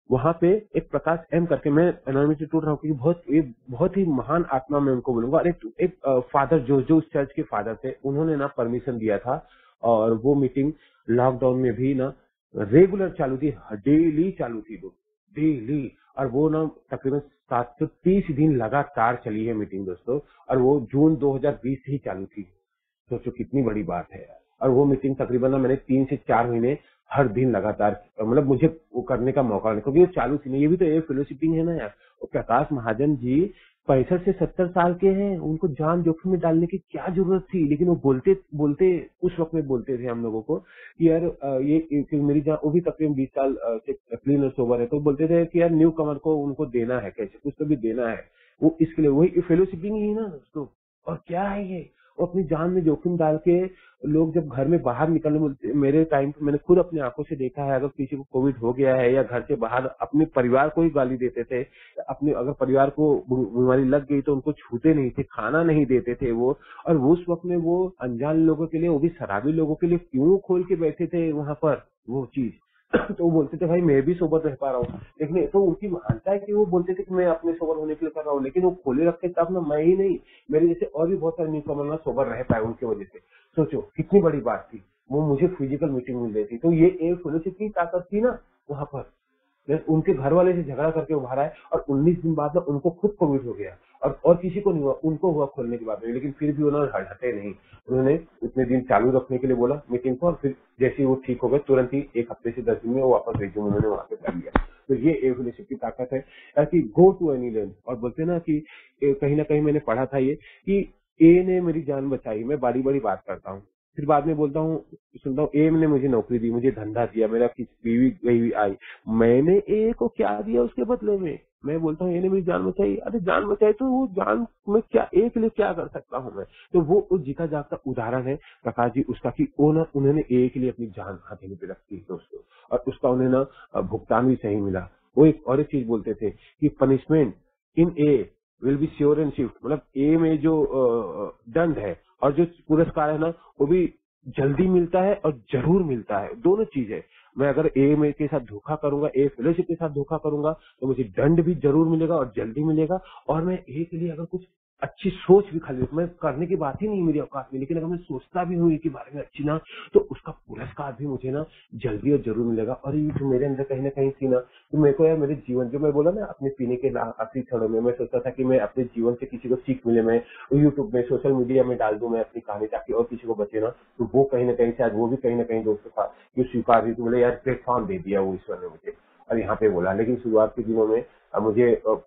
Speaker 1: वहां पे एक प्रकाश एम करके, मैं एनोनिमिटी टूट रहा हूँ क्योंकि बहुत एक बहुत ही महान आत्मा मैं उनको बोलूंगा, और एक, एक फादर जो जो उस चर्च के फादर थे, उन्होंने ना परमिशन दिया था, और वो मीटिंग लॉकडाउन में भी ना रेगुलर चालू थी, डेली चालू थी वो, डेली। और वो ना तकरीबन सात सौ तीस दिन लगातार चली है मीटिंग दोस्तों, और वो जून दो हज़ार बीस से ही चालू थी। सोचो कितनी बड़ी बात है यार। और वो मीटिंग तकरीबन ना मैंने तीन से चार महीने हर दिन लगातार, मतलब मुझे वो करने का मौका नहीं, क्योंकि वो चालू थी ना। ये भी तो एक फेलोशिपिंग है ना यार। और प्रकाश महाजन जी पैंसठ से सत्तर साल के हैं, उनको जान जोखिम में डालने की क्या जरूरत थी, लेकिन वो बोलते बोलते उस वक्त में बोलते थे हम लोगों को कि यार अ, ये कि मेरी जान, वो भी तकरीबन बीस साल अ, से क्लीन और सोबर है, तो बोलते थे कि यार न्यू कमर को उनको देना है, कैसे कुछ तो भी देना है। वो इसके लिए वही फेलोशिपिंग ही है ना दोस्तों। और क्या है ये, वो अपनी जान में जोखिम डाल के लोग जब घर में बाहर निकलने बोलते, मेरे टाइम पे मैंने खुद अपनी आंखों से देखा है, अगर किसी को कोविड हो गया है या घर से बाहर अपने परिवार को ही गाली देते थे, अपने अगर परिवार को बीमारी लग गई तो उनको छूते नहीं थे, खाना नहीं देते थे वो। और वो उस वक्त में वो अनजान लोगों के लिए, वो भी शराबी लोगों के लिए क्यों खोल के बैठे थे वहां पर वो चीज। तो वो बोलते थे भाई मैं भी सोबर रह पा रहा हूँ, लेकिन तो उनकी मानता है कि वो बोलते थे कि मैं अपने सोबर होने के लिए कर रहा हूँ, लेकिन वो खोले रखते तब ना, मैं ही नहीं, मेरे जैसे और भी बहुत सारे न्यू कमर ना सोबर रह पाए उनकी वजह से। सोचो कितनी बड़ी बात थी। वो मुझे फिजिकल मीटिंग मिल रही थी, तो ये एक फेलोशिप की ताकत थी ना वहां पर। मैं उनके घर वाले से झगड़ा करके उभारा है, और उन्नीस दिन बाद में उनको खुद कोविड हो गया, और और किसी को नहीं हुआ, उनको हुआ खोलने के बाद में, लेकिन फिर भी उन्होंने हटे नहीं। उन्होंने उतने दिन चालू रखने के लिए बोला मीटिंग को, और फिर जैसे ही वो ठीक हो गए तुरंत ही एक हफ्ते से दस दिन में वो वापस रेज्यूम उन्होंने वहां पे कर लिया। तो ये एक फेलोशिप की ताकत है कि गो टू एनी लैंड। और बोलते ना कि ए, कहीं ना कहीं मैंने पढ़ा था ये कि ए ने मेरी जान बचाई, मैं बड़ी बड़ी बात करता हूँ, फिर बाद में बोलता हूँ, सुनता हूँ ए ने मुझे नौकरी दी, मुझे धंधा दिया, मेरा किसी बीवी गई हुई आई, मैंने ए को क्या दिया उसके बदले में। मैं बोलता हूँ ए ने मेरी जान बचाई, अरे जान बचाई तो वो जान में क्या, ए के लिए क्या कर सकता हूँ मैं। तो वो उस जीता जागता उदाहरण है प्रकाश जी उसका, कि वो ना उन्होंने ए के लिए अपनी जान हथेली पे रखी है दोस्तों, और उसका उन्हें ना भुगतान भी सही मिला। वो एक और एक चीज बोलते थे कि punishment in a will be sure and shift, मतलब ए में जो अ, दंड है और जो पुरस्कार है ना, वो भी जल्दी मिलता है और जरूर मिलता है, दोनों चीज है। मैं अगर ए में के साथ धोखा करूंगा, ए फेलोशिप के साथ धोखा करूंगा, तो मुझे दंड भी जरूर मिलेगा और जल्दी मिलेगा। और मैं ए के लिए अगर कुछ अच्छी सोच भी खाली, मैं करने की बात ही नहीं मेरी औकात में, लेकिन अगर मैं सोचता भी हूँ के बारे में अच्छी ना, तो उसका पुरस्कार भी मुझे ना जल्दी और जरूर मिलेगा। और ये जो मेरे अंदर कहीं ना कहीं थी ना, तो मेरे को यार मेरे जीवन, जो मैं बोला ना अपने पीने के आखिरी क्षणों में, मैं सोचता था कि मैं अपने जीवन से किसी को सीख मिले, मैं यूट्यूब में सोशल मीडिया में डाल दूं मैं अपनी कहानी, ताकि और किसी को बचे ना। तो वो कहीं ना कहीं शायद वो भी कहीं ना कहीं दोस्तों था कि स्वीकार भी, तो बोले यार प्लेटफॉर्म दे दिया वो ईश्वर ने मुझे, और यहाँ पे बोला। लेकिन शुरुआत के दिनों में अब मुझे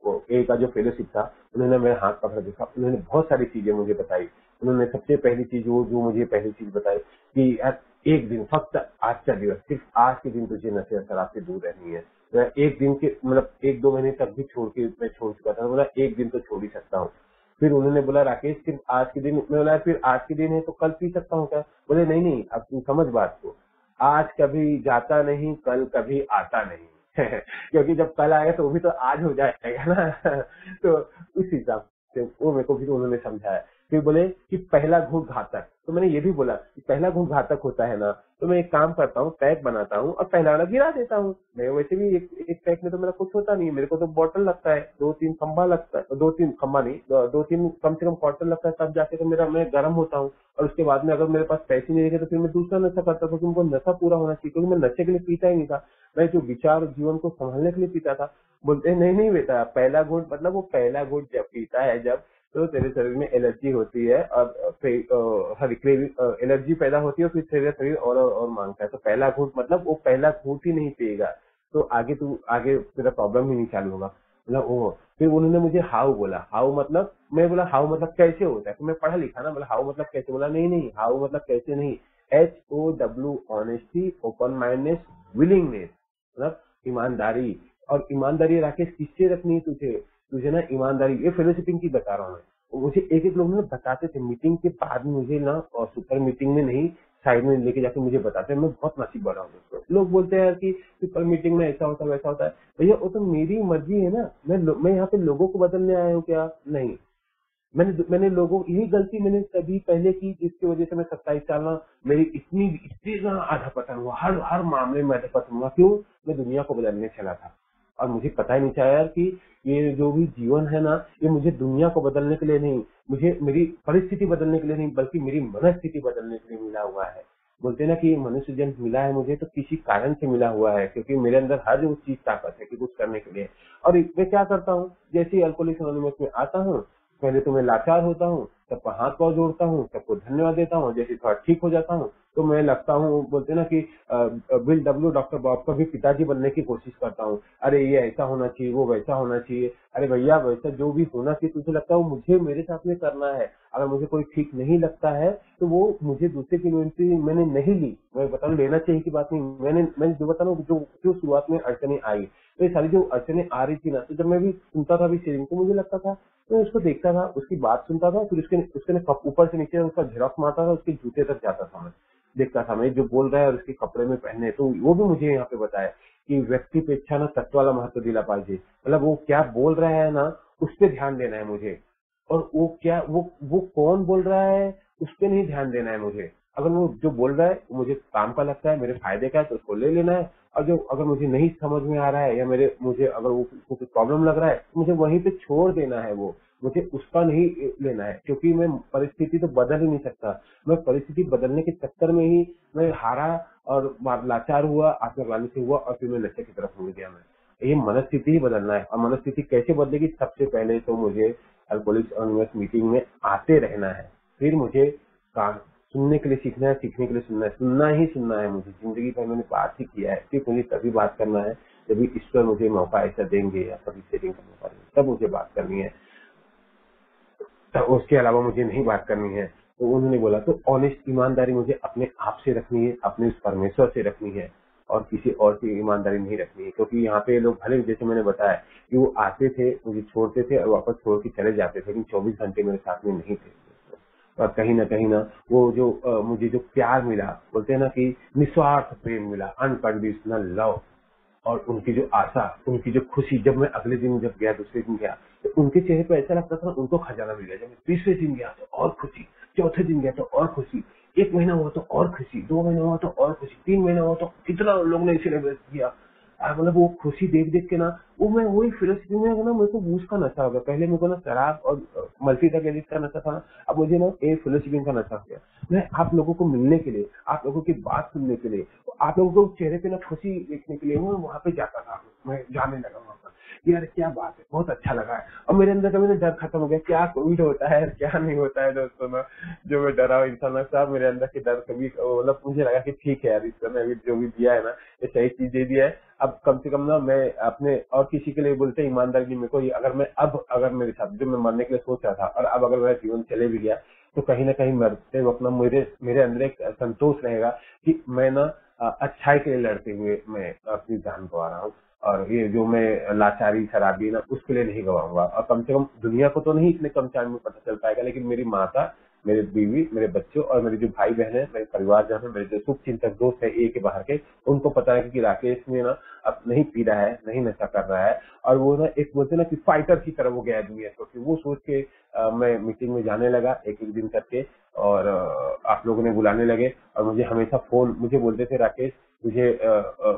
Speaker 1: ए का जो फेलोशिप था, उन्होंने मेरा हाथ पकड़ देखा, उन्होंने बहुत सारी चीजें मुझे बताई। उन्होंने सबसे पहली चीज वो जो मुझे पहली चीज बताई कि यार एक दिन, फक्त आज का दिवस, सिर्फ आज के दिन तुझे नशे और शराब से दूर रहनी है। मैं एक दिन के, मतलब एक दो महीने तक भी छोड़ के मैं छोड़ चुका था, बोला एक दिन तो छोड़ ही सकता हूँ। फिर उन्होंने बोला राकेश सिर्फ आज के दिन, मैं बोला फिर आज के दिन है तो कल पी सकता हूँ क्या? बोले नहीं नहीं, अब तुम समझ बात को, आज कभी जाता नहीं, कल कभी आता नहीं। क्योंकि जब कल आएगा तो वो भी तो आज हो जाएगा ना। तो उस हिसाब से वो मेरे को फिर उन्होंने समझाया। फिर बोले कि पहला घूंट घातक, तो मैंने ये भी बोला कि पहला घूंट घातक होता है ना, तो मैं एक काम करता हूँ, पैक बनाता हूँ और पहला वाला गिरा देता हूँ। मैं वैसे भी एक, एक पैक में तो मेरा कुछ होता नहीं है, मेरे को तो बॉटल लगता है, दो तीन खंबा लगता है, दो तीन खंबा नहीं, दो, दो तीन कम से कम क्वार्टर लगता है, तब जाके तो मेरा मैं गर्म होता हूँ। और उसके बाद में अगर मेरे पास पैसे नहीं रहेंगे तो फिर मैं दूसरा नशा करता था, क्योंकि उनको नशा पूरा होना चाहिए, क्योंकि मैं नशे के लिए पीता ही नहीं था, मैं जो विचार जीवन को संभालने के लिए पीता था। बोलते नहीं नहीं बेटा, पहला घूंट मतलब वो पहला घूंट जब पीता है जब, तो तेरे शरीर में एलर्जी होती है और हर एलर्जी पैदा होती है, और फिर तेरा शरीर और और मांगता है। तो पहला घूंट मतलब वो पहला घूंट ही नहीं पिएगा तो आगे तू आगे तेरा प्रॉब्लम ही नहीं चालू होगा। मतलब वो फिर उन्होंने मुझे हाउ बोला, हाउ मतलब, मैं बोला हाउ मतलब कैसे होता है, तो मैं पढ़ा लिखा ना, बोला हाउ मतलब कैसे, बोला नहीं नहीं हाउ मतलब कैसे नहीं, H O W honesty, open mindedness, willingness, मतलब ईमानदारी। और ईमानदारी राकेश किससे रखनी है तुझे, तुझे ना ईमानदारी, ये फेलोशिपिंग की बता रहा हूँ मैं। मुझे एक एक लोग ना बताते थे मीटिंग के बाद में, मुझे ना और सुपर मीटिंग में नहीं, साइड में लेके जाके मुझे बताते हैं। मैं बहुत नसीब वाला हूँ। लोग बोलते हैं कि सुपर मीटिंग में ऐसा होता है वैसा होता है, भैया वो तो मेरी मर्जी है ना, मैं मैं यहाँ पे लोगों को बदलने आया हूँ क्या? नहीं, मैंने मैंने लोगों, यही गलती मैंने कभी पहले की जिसकी वजह से मैं सत्ताईस साल में मेरी इतनी इतनी आधा पतन हुआ, हर हर मामले में आधा पतन हुआ। क्यों? मैं दुनिया को बदलने चला था। और मुझे पता ही नहीं चला यार कि ये जो भी जीवन है ना, ये मुझे दुनिया को बदलने के लिए नहीं, मुझे मेरी परिस्थिति बदलने के लिए नहीं, बल्कि मेरी मनस्थिति बदलने के लिए मिला हुआ है। बोलते हैं ना कि मनुष्य जन्म मिला है मुझे तो किसी कारण से मिला हुआ है, क्योंकि मेरे अंदर हर वो चीज ताकत है कि कुछ करने के लिए। और मैं क्या करता हूँ, जैसे ही अल्कोहलिक्स एनोनिमस में आता हूँ, पहले तो मैं लाचार होता हूँ, सबका हाथ पाँव जोड़ता हूँ, सबको धन्यवाद देता हूँ। जैसे थोड़ा ठीक हो जाता हूँ तो मैं लगता हूँ, बोलते हैं ना कि बिल डब्ल्यू डॉक्टर बॉब का भी पिताजी बनने की कोशिश करता हूँ। अरे ये ऐसा होना चाहिए, वो वैसा होना चाहिए, अरे भैया वैसा जो भी होना चाहिए तुझे लगता है वो मुझे मेरे साथ में करना है। अगर मुझे कोई ठीक नहीं लगता है तो वो मुझे दूसरे की अनुमति मैंने नहीं ली। मैं बता रहा लेना चाहिए की बात नहीं, मैंने मैंने जो बता रहा हूँ, जो जो शुरुआत में अड़चने आई, तो ये सारी जो अड़चने आ रही थी ना, तो जब मैं भी सुनता था भी शेयरिंग को, मुझे लगता था, मैं उसको देखता था, उसकी बात सुनता था, फिर उसके उसके ऊपर से नीचे उसका झिड़क मारता था, उसके जूते तक जाता था, मैं देखता था मैं जो बोल रहा है और उसके कपड़े में पहने, तो वो भी मुझे यहाँ पे बताया कि व्यक्ति पे इच्छा ना तत्व वाला महत्व दिला पाहिजे। मतलब वो क्या बोल रहा है ना, उस पर ध्यान देना है मुझे, और वो क्या वो वो कौन बोल रहा है उस पर नहीं ध्यान देना है मुझे। अगर वो जो बोल रहा है मुझे काम का लगता है, मेरे फायदे का है, तो उसको ले लेना है। और जो अगर मुझे नहीं समझ में आ रहा है या मेरे मुझे अगर वो कुछ प्रॉब्लम लग रहा है तो मुझे वहीं पे छोड़ देना है, वो मुझे उसका नहीं लेना है, क्योंकि मैं परिस्थिति तो बदल ही नहीं सकता। मैं परिस्थिति बदलने के चक्कर में ही मैं हारा और लाचार हुआ, आत्मग्लानि से हुआ, और फिर मैं नशे की तरफ मुड़ गया। मैं ये मनस्थिति ही बदलना है, और मनस्थिति कैसे बदलेगी, सबसे पहले तो मुझे अल्कोहलिक्स एनोनिमस मीटिंग में आते रहना है। फिर मुझे काम सुनने के लिए सीखना है, सीखने के लिए सुनना है, सुनना ही सुनना है। मुझे जिंदगी भर मैंने बात ही किया है, सिर्फ मुझे तभी बात करना है जब ईश्वर मुझे मौका ऐसा देंगे या कभी शेयरिंग का मौका देंगे, तब मुझे बात करनी है, तो उसके अलावा मुझे नहीं बात करनी है। तो उन्होंने बोला तो ऑनेस्ट ईमानदारी मुझे अपने आप से रखनी है, अपने उस परमेश्वर से रखनी है, और किसी और की ईमानदारी नहीं रखनी है। क्योंकि यहाँ पे लोग भले, जैसे मैंने बताया कि वो आते थे, मुझे छोड़ते थे और वापस छोड़ के चले जाते थे, लेकिन चौबीस घंटे मेरे साथ में नहीं थे। और कहीं ना कहीं ना वो जो आ, मुझे जो प्यार मिला, बोलते हैं ना कि निस्वार्थ प्रेम मिला, अनकंडीशनल लव, और उनकी जो आशा, उनकी जो खुशी, जब मैं अगले दिन जब गया, दूसरे दिन गया, तो उनके चेहरे पर ऐसा लगता था उनको खजाना मिल गया। जब मैं तीसरे दिन गया तो और खुशी, चौथे दिन गया तो और खुशी, एक महीना हुआ तो और खुशी, दो महीना हुआ तो और खुशी, तीन महीना हुआ तो कितना लोग ने सेलिब्रेट किया। आ, मतलब वो खुशी देख देख के ना, वो मैं वही फिलोसफी में ना, मेरे को बूस्ट का नशा हो गया। पहले मेरे को ना शराब और मल्टी ड्रग एडिक्ट का नशा था ना, अब मुझे ना ए फिलोसफी का नशा हो गया। मैं आप लोगों को मिलने के लिए, आप लोगों की बात सुनने के लिए, आप लोगों को चेहरे पे ना खुशी देखने के लिए मैं वहां पे जाता था। मैं जाने लगा वहां पर, यार क्या बात है, बहुत अच्छा लगा है। और मेरे अंदर कभी ना डर खत्म हो गया, क्या कोविड होता है क्या नहीं होता है। दोस्तों ना, जो मैं डरा हुआ इंसान था, मेरे अंदर के डर कभी, मतलब मुझे लगा कि ठीक है यार, ईश्वर ने अभी जो भी दिया है ना, ये सही चीज दे दिया है। अब कम से कम ना मैं अपने और किसी के लिए बोलते ईमानदारी की, मेरे को अगर मैं अब अगर मेरे साथ जो मैं मरने के लिए सोच रहा था, और अब अगर मेरा जीवन चले भी गया, तो कहीं ना कहीं मरते वक्त ना मेरे मेरे अंदर एक संतोष रहेगा कि मैं ना अच्छाई के लिए लड़ते हुए मैं अपनी जान गंवा रहा हूँ। और ये जो मैं लाचारी शराबी ना, उसके लिए नहीं गवाऊंगा। और कम से कम दुनिया को तो नहीं इतने कम टाइम में पता चल पाएगा, लेकिन मेरी माता, मेरे बीवी, मेरे बच्चों और मेरे जो भाई बहन है, मेरे परिवार जहाँ है, मेरे जो शुभ चिंतक दोस्त है ए के बाहर के, उनको पता है कि राकेश ने ना अब नहीं पी रहा है, नहीं नशा कर रहा है। और वो ना एक बोलते ना कि फाइटर की तरह वो गया दुनिया से। वो सोच के आ, मैं मीटिंग में जाने लगा एक एक दिन करके, और आ, आप लोगों ने बुलाने लगे, और मुझे हमेशा फोन, मुझे बोलते थे राकेश मुझे आ, आ,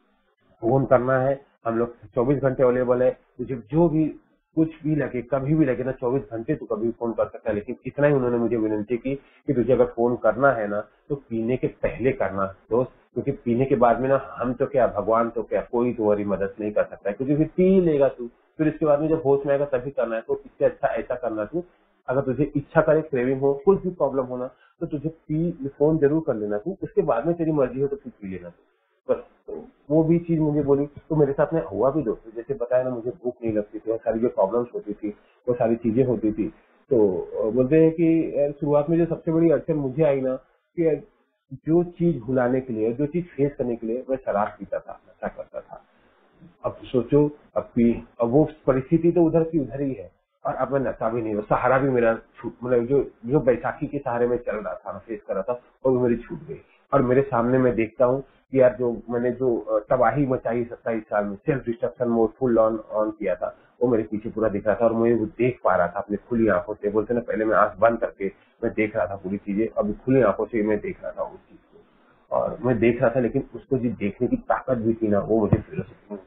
Speaker 1: फोन करना है, हम लोग चौबीस घंटे अवेलेबल है, तुझे जो भी कुछ भी लगे, कभी भी लगे ना, चौबीस घंटे तू कभी फोन कर सकता है। लेकिन इतना ही उन्होंने मुझे विनती की कि तुझे अगर फोन करना है ना तो पीने के पहले करना दोस्त, क्योंकि पीने के बाद में ना हम तो क्या, भगवान तो क्या, कोई तुम्हारी मदद नहीं कर सकता है, क्योंकि फिर पी लेगा तू, फिर इसके बाद में जब होश में आएगा तभी करना है। तो इससे अच्छा ऐसा करना तू, अगर तुझे इच्छा करे, क्रेविंग हो, कुछ भी प्रॉब्लम होना, तो तुझे पी फोन जरूर कर लेना तू, उसके बाद में तेरी मर्जी हो तो तू पी लेना तू बस। तो वो भी चीज मुझे बोली, तो मेरे साथ में हुआ भी दोस्तों, जैसे बताया ना, मुझे भूख नहीं लगती थी, और सारी जो प्रॉब्लम्स होती थी, वो सारी चीजें होती थी। तो बोलते हैं कि शुरुआत में जो सबसे बड़ी अड़चन मुझे आई ना, कि जो चीज भुलाने के लिए, जो चीज फेस करने के लिए मैं शराब पीता था, नशा करता था। अब सोचो, अब पी, अब वो परिस्थिति तो उधर की उधर ही है, और अब मैं नशा भी नहीं हूँ, सहारा भी मेरा छूट, मतलब जो जो बैसाखी के सहारे में चल रहा था, फेस कर रहा था, वो भी मेरी छूट गई। और मेरे सामने मैं देखता हूँ कि यार जो मैंने जो तबाही मचाई सत्ताईस साल में, self destruction mode full on on किया था, वो मेरे पीछे पूरा दिख रहा था, और मैं वो देख पा रहा था अपनी खुली आंखों से। बोलते ना, पहले मैं आंख बंद करके मैं देख रहा था पूरी चीजें, अभी खुली आंखों से मैं देख रहा था उस चीज को, और मैं देख रहा था। लेकिन उसको जो देखने की ताकत भी थी ना, वो मुझे फिलोसफी में थी।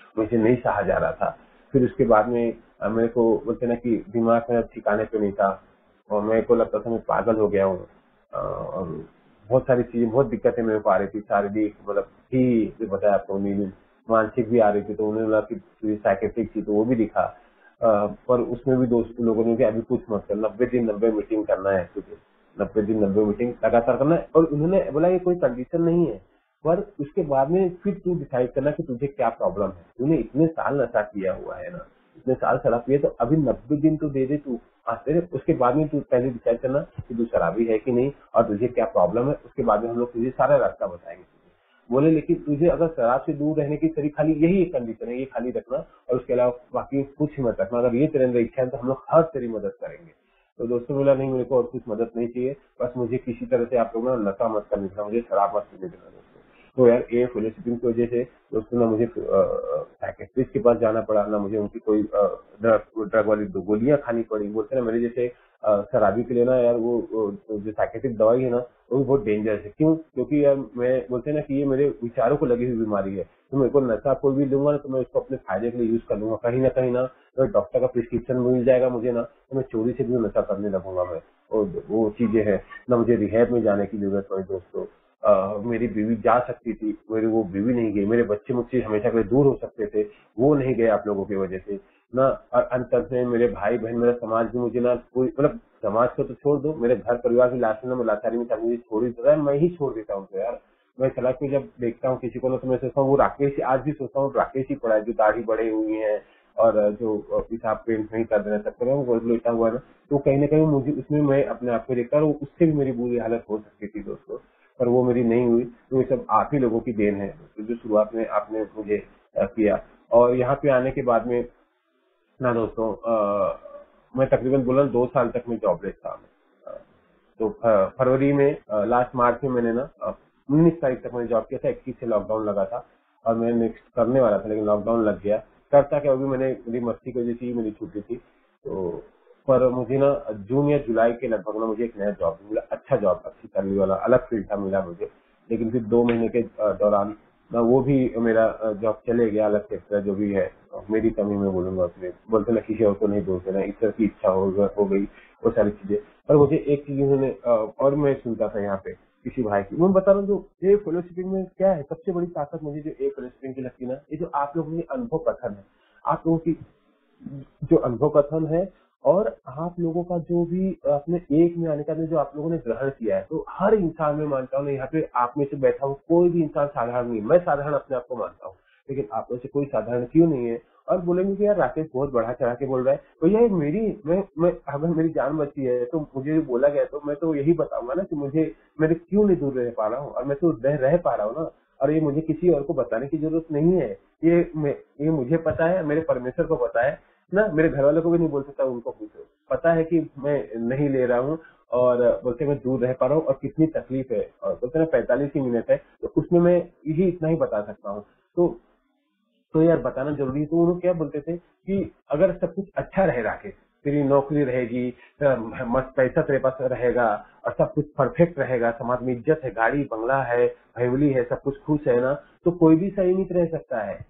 Speaker 1: मुझे नहीं सहा जा रहा था। फिर उसके बाद में अ, मेरे को बोलते ना कि दिमाग मेरा ठिकाने पे नहीं था और मेरे को लगता था मैं पागल हो गया हूँ। अ, और बहुत सारी चीजें, बहुत दिक्कतें मेरे को आ रही थी, शारीरिक मतलब ही जो बताया आपको, नींद मानसिक भी आ रही थी। तो उन्होंने बोला कि तुझे साइकेट्रिक थी, तो वो भी दिखा। अ, पर उसमें भी दोस्त लोगों ने कि अभी कुछ मत कर, नब्बे दिन नब्बे मीटिंग करना है तुझे, नब्बे दिन नब्बे मीटिंग लगातार करना है। और उन्होंने बोला ये कोई कंडीशन नहीं है, पर उसके बाद में फिर तू डिसाइड करना कि तुझे क्या प्रॉब्लम है। तूने इतने साल नशा किया हुआ है ना, इतने साल शराब पिए, तो अभी नब्बे दिन तो दे दे तू, हाँ दे दे। उसके बाद में तू पहले डिसाइड करना कि तू शराबी है कि नहीं और तुझे क्या प्रॉब्लम है। उसके बाद में हम लोग तुझे सारा रास्ता बताएंगे। बोले लेकिन तुझे अगर शराब से दूर रहने की तेरी खाली यही एक कंडीशन है, ये खाली रखना और उसके अलावा बाकी कुछ मत रखना। अगर ये तेरे अंदर इच्छा है तो हम लोग हर तेरी मदद करेंगे। तो दोस्तों बोला नहीं, मेरे को और कुछ मदद नहीं चाहिए, बस मुझे किसी तरह से आप लोग ना नशा मत करने देना, मुझे शराब मत पीने देना दोस्तों। तो यार ये फेलोशिपिंग की वजह से दोस्तों ना मुझे साइकेट्रिस्ट के पास जाना पड़ा, ना मुझे उनकी कोई ड्रग ड्रग वाली दो गोलियां खानी पड़ी। बोलते ना मेरे जैसे अ, शराबी के लिए ना यार वो वो जो साइकेट्रिक दवाई है ना वो भी बहुत डेंजरस है। क्यों? क्योंकि यार मैं बोलते ना कि ये मेरे विचारों को लगी हुई बीमारी है। तो मेरे को नशा कोई भी लूंगा ना तो मैं इसको अपने फायदे के लिए यूज कर लूंगा। कहीं ना कहीं ना तो डॉक्टर का प्रिस्क्रिप्शन मिल जाएगा मुझे ना, तो मैं चोरी से भी नशा करने लगूंगा मैं। और वो चीजें हैं ना, मुझे रिहैब में जाने की जरूरत पड़ी दोस्तों। अ, मेरी बीवी जा सकती थी, मेरी वो बीवी नहीं गई। मेरे बच्चे मुझसे हमेशा के लिए दूर हो सकते थे, वो नहीं गए आप लोगों की वजह से ना। और अंत में मेरे भाई बहन, मेरा समाज भी मुझे ना कोई मतलब समाज को तो छोड़ दो, मेरे घर परिवार भी लास्ट में मैं लाचारी में था, मुझे छोड़ ही देता है, मैं ही छोड़ देता हूँ। तो यार मैं सड़क में जब देखता हूँ किसी को ना तो मैं सोचता हूँ वो राकेश ही, आज भी सोचता हूँ राकेश ही पड़ा है, जो दाढ़ी बढ़े हुई है और जो पिसाब पेंट नहीं कर देना सकते वो लेटा हुआ है ना। तो कहीं ना कहीं मुझे उसमें मैं अपने आप को देखता हूँ, उससे भी मेरी बुरी हालत हो सकती थी दोस्तों, पर वो मेरी नहीं हुई। तो ये सब आप ही लोगों की देन है तो जो शुरुआत में आपने मुझे अ, किया। और यहाँ पे आने के बाद में ना दोस्तों अ, मैं तकरीबन बोला दो साल तक मैं जॉबलेस था। अ, तो फ- फरवरी में लास्ट मार्च में मैंने ना उन्नीस तारीख तक मैंने जॉब किया था, इक्कीस से लॉकडाउन लगा था और मैं नेक्स्ट करने वाला था लेकिन लॉकडाउन लग गया। करता क्या, अभी मैंने मेरी मस्ती की वजह से ही मेरी छुट्टी थी। तो पर मुझे ना जून या जुलाई के लगभग ना मुझे एक नया जॉब मिला, अच्छा जॉब, अच्छी सैलरी वाला अलग फील्ड का मिला मुझे। लेकिन फिर दो महीने के अ, दौरान ना वो भी मेरा जॉब चले गया अलग सेक्टर जो भी है। मेरी कमी में बोलूंगा उसमें, बोलते ना किसी और को नहीं बोलते ना, ईश्वर की इच्छा हो हो गई वो सारी चीजें। पर मुझे एक चीज उन्होंने अ, और मैं सुनता था यहाँ पे किसी भाई की, मैं बता रहा हूँ जो ये फेलोशिपिंग में क्या है सबसे बड़ी ताकत मुझे जो एक फेलोशिपिंग की लगती है ना, ये जो आप लोगों की अनुभव कथन है, आप लोगों की जो अनुभव कथन है और आप लोगों का जो भी अपने एक में आने का जो आप लोगों ने ग्रहण किया है। तो हर इंसान में मानता हूँ ना, यहाँ पे आप में से बैठा हूँ कोई भी इंसान साधारण नहीं, मैं साधारण अपने आप को मानता हूँ, लेकिन आप में से कोई साधारण क्यों नहीं है। और बोलेंगे कि यार राकेश बहुत बढ़ा चढ़ा के बोल रहा है, तो ये मेरी मैं मैं अगर मेरी जान बची है तो मुझे जो बोला गया तो मैं तो यही बताऊंगा ना कि मुझे मेरे क्यों नहीं दूर रह पा रहा हूँ, और मैं तो रह रह पा रहा हूँ ना। और ये मुझे किसी और को बताने की जरूरत नहीं है, ये मैं ये मुझे पता है, मेरे परमेश्वर को पता है ना। मेरे घर वालों को भी नहीं बोल सकता, उनको पूछो, पता है कि मैं नहीं ले रहा हूँ और बोलते मैं दूर रह पा रहा हूँ और कितनी तकलीफ है। और बोलते ना पैंतालीस ही मिनट है तो उसमें मैं यही इतना ही बता सकता हूँ। तो तो यार बताना जरूरी है। तो उन्होंने क्या बोलते थे कि अगर सब कुछ अच्छा रहे राकेश, तेरी नौकरी रहेगी, अ, मस्त पैसा तेरे पास रहेगा और सब कुछ परफेक्ट रहेगा, समाज में इज्जत है, गाड़ी बंगला है, फैमिली है, सब कुछ खुश है ना, तो कोई भी सही नहीं रह सकता है।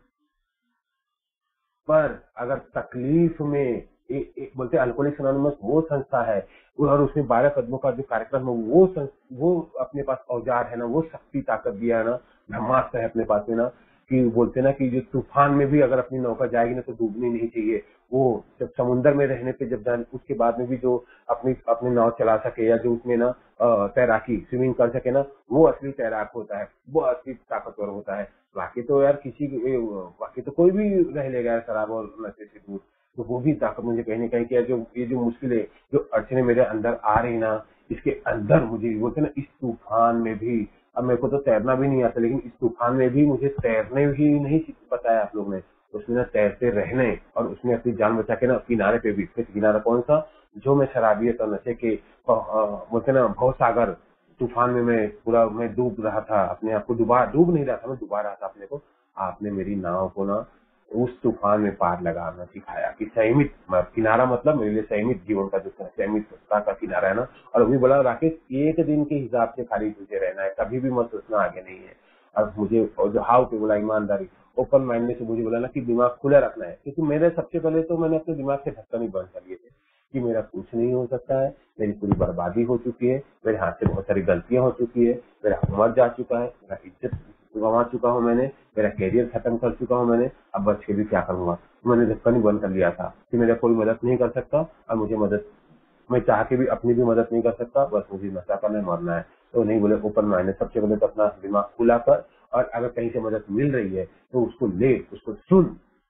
Speaker 1: पर अगर तकलीफ में ए, ए, बोलते अल्कोहलिक्स अनोनिमस वो संस्था है और उसमें बारह कदमों का जो कार्यक्रम है वो संस, वो अपने पास औजार है ना, वो शक्ति ताकत दिया है ना, ब्रह्मास्त्र है अपने पास में ना, कि बोलते ना कि जो तूफान में भी अगर अपनी नौका जाएगी ना तो डूबनी नहीं चाहिए। वो जब समुन्द्र में रहने पे जब जान उसके बाद में भी जो अपनी अपनी नाव चला सके या जो उसमें ना अ, तैराकी स्विमिंग कर सके ना, वो असली तैराक होता है, वो असली ताकतवर होता है। बाकी तो यार किसी ए, बाकी तो कोई भी रह लेगा यार शराब और नशे से दूर। तो वो भी ताकत मुझे कहीं ना कहीं क्या, जो ये जो मुश्किलें जो अड़चने मेरे अंदर आ रही ना, इसके अंदर मुझे बोलते ना इस तूफान में भी, अब मेरे को तो तैरना भी नहीं आता लेकिन इस तूफान में भी मुझे तैरने भी नहीं बताया आप लोग ने, उसमें ना तैरते रहने और उसमें अपनी जान बचा के ना किनारे पे भी, फिर किनारा कौन सा, जो मैं शराबियत और नशे के अ, अ, बोलते ना भव सागर तूफान में मैं पूरा मैं डूब रहा था, अपने आप को डुबा डूब नहीं रहा था, मैं डुबा रहा था अपने को। आपने मेरी नाव को ना उस तूफान में पार लगाना सिखाया कि संयमित किनारा मतलब मेरे लिए संयमित जीवन का जो संयमित सत्ता का किनारा है ना। और अभी बोला राकेश एक दिन के हिसाब से खाली तुझे रहना है, कभी भी मत सोचना आगे नहीं है। और मुझे और जो हाउ पे बोला ईमानदारी, ओपन माइंड से मुझे बोला ना कि दिमाग खुला रखना है, क्योंकि मेरे सबसे पहले तो मैंने अपने दिमाग के ढक्कन ही बंद कर लिए थे कि मेरा कुछ नहीं हो सकता है, मेरी पूरी बर्बादी हो चुकी है, मेरे हाथ से बहुत सारी गलतियां हो चुकी है, मेरा उम्र जा चुका है, मेरा इज्जत गंवा चुका हूँ मैंने, मेरा कैरियर खत्म कर चुका हूँ मैंने, अब बच के भी क्या करूंगा। तो मैंने ढक्कन ही बंद कर लिया था कि मेरा कोई मदद नहीं कर सकता और मुझे मदद, मैं चाह के भी अपनी भी मदद नहीं कर सकता, बस मुझे नशा करना है, मरना है। तो नहीं बोले ओपन माइंड, सबसे पहले तो अपना दिमाग खुला कर, और अगर कहीं से मदद मिल रही है तो उसको ले, उसको सुन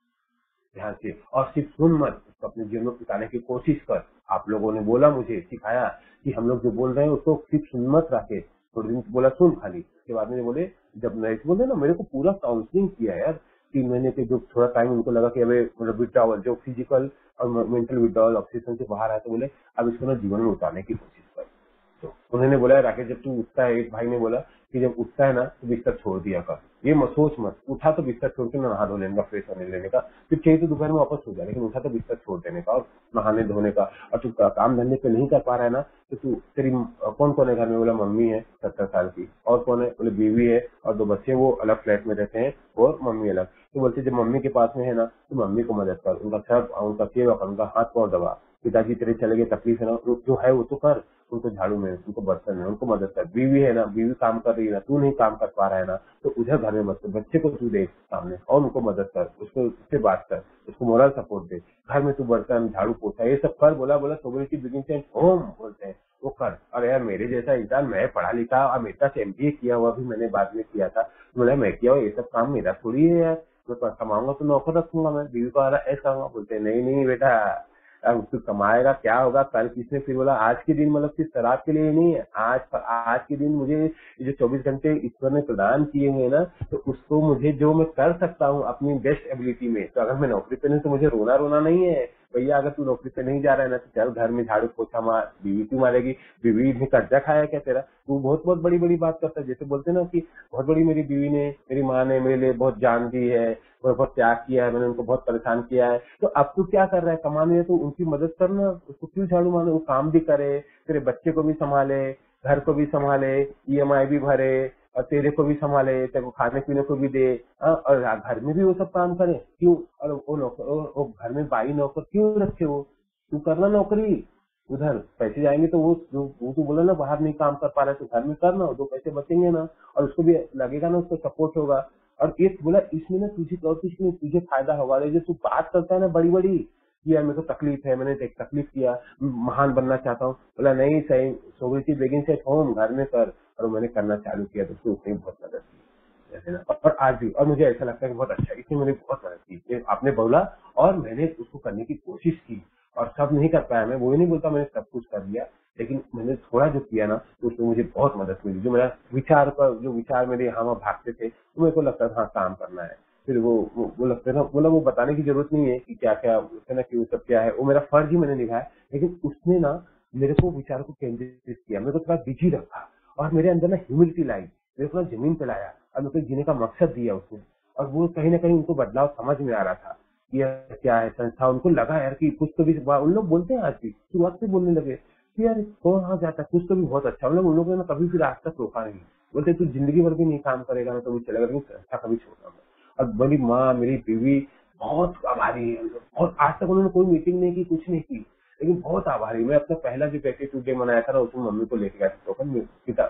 Speaker 1: ध्यान से, और सिर्फ सुन मत, उसको अपने जीवन में उतारने की कोशिश कर। आप लोगों ने बोला, मुझे सिखाया कि हम लोग जो बोल रहे हैं उसको सिर्फ सुन मत रखे, थोड़ी दिन बोला सुन खाली। उसके बाद में बोले, जब मैं बोले ना, मेरे को पूरा काउंसलिंग किया यार, तीन महीने के, जो थोड़ा टाइम उनको लगा कि अबे मतलब विड्रॉवल, जो फिजिकल और मेंटल विड्रॉवल ऑक्सीजन से बाहर आया, तो बोले अब इसको ना जीवन में उतारने की कोशिश कर। तो उन्होंने बोला, राकेश जब तू उठता है, एक भाई ने बोला कि जब उठता है ना तो बिस्तर छोड़ दिया कर, ये मत सोच मत, उठा तो बिस्तर छोड़ के नहा धो लेने का, फ्रेश होने लेने का, फिर चाहिए तो दोपहर में वापस सो जाए, लेकिन उठा तो बिस्तर छोड़ देने का और नहाने धोने का। और तू काम धंधे पे नहीं कर पा रहा है ना, तो तू, तेरी कौन कौन है घर में? बोला मम्मी है सत्तर साल की, और कौन है? बोले बीवी है और दो बच्चे, वो अलग फ्लैट में रहते हैं और मम्मी अलग। तो बोलते जब मम्मी के पास में है ना तो मम्मी को मदद कर, उनका सब, उनका सेवा कर, उनका हाथ पाँव दबा। पिताजी तेरे चले गए, तकलीफ है ना, जो है वो तो कर, उनको झाड़ू में, उनको बर्तन में, उनको मदद कर। बीवी है ना, बीवी काम कर रही है ना, तू नहीं काम कर पा रहा है ना, तो उधर घर में मत कर, बच्चे को तू देख सामने और उनको मदद कर, उसको, उससे बात कर, उसको मोरल सपोर्ट दे, घर में तू बर्तन झाड़ू पोछा ये सब कर। बोला बोला सोबरिटी बिगिंस एट होम बोलते हैं, वो कर। और यार मेरे जैसा इंसान, मैं पढ़ा लिखा, अमेरिका से एमबीए किया हुआ भी मैंने बाद में किया था, बोला मैं किया हुआ, ये सब काम मेरा थोड़ी है यार, मैं कमाऊंगा तो नौकर रखूंगा, मैं बीवी को ऐसा करूंगा। बोलते नहीं नहीं बेटा, अब तू कमाएगा क्या होगा कल? किसने फिर बोला आज के दिन मतलब सिर्फ शराब के लिए नहीं है, आज आज के दिन मुझे ये जो चौबीस घंटे ईश्वर ने प्रदान किए हुए ना, तो उसको मुझे जो मैं कर सकता हूँ अपनी बेस्ट एबिलिटी में, तो अगर मैं नौकरी पे नहीं तो मुझे रोना रोना नहीं है भैया। अगर तू नौकरी पे नहीं जा रहा है ना तो चल घर में झाड़ू पोछा मार, बीवी क्यों मारेगी? बीवी ने कर्जा खाया क्या तेरा? तू बहुत बहुत बड़ी बड़ी बात करता है, जैसे बोलते ना कि बहुत बड़ी मेरी बीवी ने, मेरी माँ ने मेरे लिए बहुत जान दी है, बहुत त्याग किया है, मैंने उनको बहुत परेशान किया है, तो अब तू क्या कर रहा है? कमाने है तो उनकी मदद करना, उसको क्यों झाड़ू मारे? वो काम भी करे, तेरे बच्चे को भी संभाले, घर को भी संभाले, ईएमआई भी भरे, और तेरे को भी संभाले, तेरे को खाने पीने को भी दे, आ, और घर में भी वो सब काम करे क्यों? और वो नौकर, वो घर में बाई नौकर क्यों रखे? वो तू करना नौकरी, उधर पैसे जाएंगे तो वो जो वो तू बोला ना बाहर नहीं काम कर पा रहा है, तो घर में करना, दो पैसे बचेंगे ना, और उसको भी लगेगा ना, उसको सपोर्ट होगा। और एक बोला इसमें ना तुझे तुझे तुझे फायदा होगा। जो तू बात करता है ना बड़ी बड़ी कि यार मेरे को तकलीफ है, मैंने एक तकलीफ किया, महान बनना चाहता हूँ, बोला नहीं सही, सोबिलिटी बिगिंस एट होम, घर में कर। और मैंने करना चालू किया तो उसने उसने बहुत मदद की जैसे ना, और आज भी, और मुझे ऐसा लगता है कि बहुत अच्छा, इसने मैंने बहुत मदद की। आपने बोला और मैंने उसको करने की कोशिश की, और सब नहीं कर पाया, मैं वो ही नहीं बोलता मैंने सब कुछ कर लिया, लेकिन मैंने थोड़ा जो किया ना तो उसमें मुझे बहुत मदद मिली। जो मेरा विचार पर, जो विचार मेरे यहाँ वहाँ भागते थे, तो मेरे को लगता था हाँ काम करना है, फिर वो वो, वो लगता था, बोला वो बताने की जरूरत नहीं है कि क्या क्या उसने ना, कि वो सब क्या है, वो मेरा फर्ज ही मैंने निभाया, लेकिन उसने ना मेरे को विचार को केंद्रित किया, मेरे को थोड़ा बिजी रखा, और मेरे अंदर ना ह्यूमिलिटी लाई, मेरे को ना जमीन पे लाया, और मेरे को जीने का मकसद दिया उसने। और वो कहीं ना कहीं उनको बदलाव समझ में आ रहा था, ये क्या है संस्था, उनको लगा यार कि कुछ तो भी, उन लोग बोलते हैं आज भी, शुरुआत से बोलने लगे कि यार कौन जाता है, कुछ तो भी बहुत अच्छा, मतलब उन लोगों ने कभी फिर आज तक रोका नहीं, बोलते तू जिंदगी भर भी नहीं काम करेगा ना तो भी चलेगा, लेकिन संस्था कभी छोड़ना मत। और मेरी माँ, मेरी बीवी बहुत आभारी है, बहुत, आज तक उन्होंने कोई मीटिंग नहीं की, कुछ नहीं की, लेकिन बहुत आभारी। मैं अपना पहला जो ग्रेटिट्यूड डे मनाया था ना, उसमें मम्मी को लेके गया था, तो पिता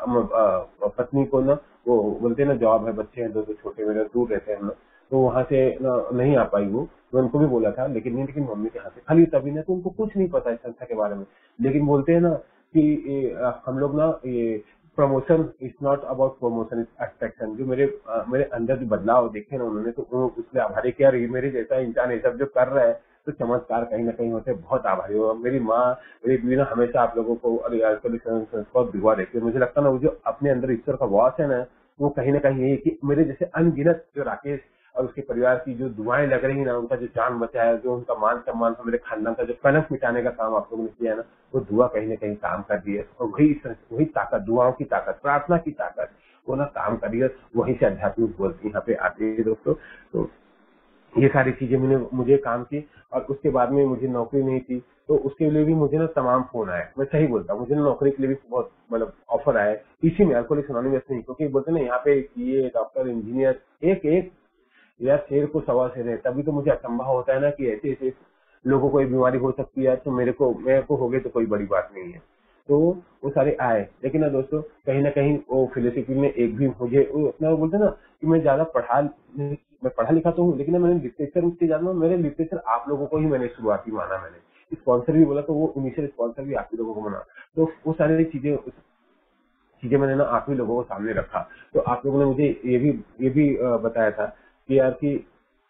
Speaker 1: पत्नी को ना, वो बोलते ना जॉब है, बच्चे हैं दो दो छोटे, मेरे दूर रहते हैं हम लोग, तो वहां से नहीं आ पाई वो, मैं उनको भी बोला था, लेकिन नहीं, लेकिन मम्मी के हाथ से खाली तभी ना, तो उनको कुछ नहीं पता इस संस्था के बारे में, लेकिन बोलते हैं ना कि ये, हम लोग ना ये promotion is not about promotion, is attraction. जो मेरे आ, मेरे अंदर जो बदलाव देखे ना उन्होंने, तो उसमें आभारी किया, मेरे जैसा इंसान ये सब जो कर रहा है तो चमत्कार कहीं ना कहीं होते, बहुत आभारी हो। मेरी माँ, मेरी बीवी ना हमेशा आप लोगों को और दुआ देती है। मुझे लगता है ना वो जो अपने अंदर ईश्वर का वास है ना, वो कहीं ना कहीं यही कि मेरे जैसे अनगिनत जो राकेश और उसके परिवार की जो दुआएं लग रही ना, उनका जो जान बचाया, जो उनका मान सम्मान, मेरे खानदान का जो कलंक मिटाने का काम आप लोगों ने किया है ना, वो दुआ कहीं ना कहीं काम कर रही है। और वही वही ताकत, दुआओं की ताकत, प्रार्थना की ताकत, वो ना काम कर रही है, वहीं से आध्यात्मिक बोलती यहाँ पे आती है दोस्तों। तो ये सारी चीजें मैंने मुझे काम की, और उसके बाद में मुझे नौकरी नहीं थी, तो उसके लिए भी मुझे ना तमाम फोन आए, मैं सही बोलता हूँ, मुझे ना नौकरी के लिए भी बहुत मतलब ऑफर आए, इसी में अल्कोहलिक्स एनोनिमस नहीं, क्योंकि बोलते ना यहाँ पे ये डॉक्टर, इंजीनियर, एक एक यार शेर को सवा शेर है, तभी तो मुझे असंभव होता है ना कि ऐसे ऐसे लोगों को ये बीमारी हो सकती है, तो मेरे को मेरे को हो गई तो कोई बड़ी बात नहीं है। तो वो सारे आए, लेकिन ना दोस्तों कहीं ना कहीं वो फिलोसफी में एक भी मुझे वो अपना वो बोलते हैं ना कि मैं ज्यादा पढ़ा नहीं, मैं पढ़ा लिखा तो हूँ, लेकिन ना मैंने लिटरेचर उससे ज्यादा मेरे लिटरेचर आप लोगों को ही मैंने शुरुआती माना। मैंने स्पॉन्सर भी बोला तो वो इनिशियल स्पॉन्सर भी आप ही लोगों को माना। तो वो सारी चीजें चीजें मैंने ना आप ही लोगों को सामने रखा। तो आप लोगों ने मुझे ये भी ये भी अ, बताया था कि यार कि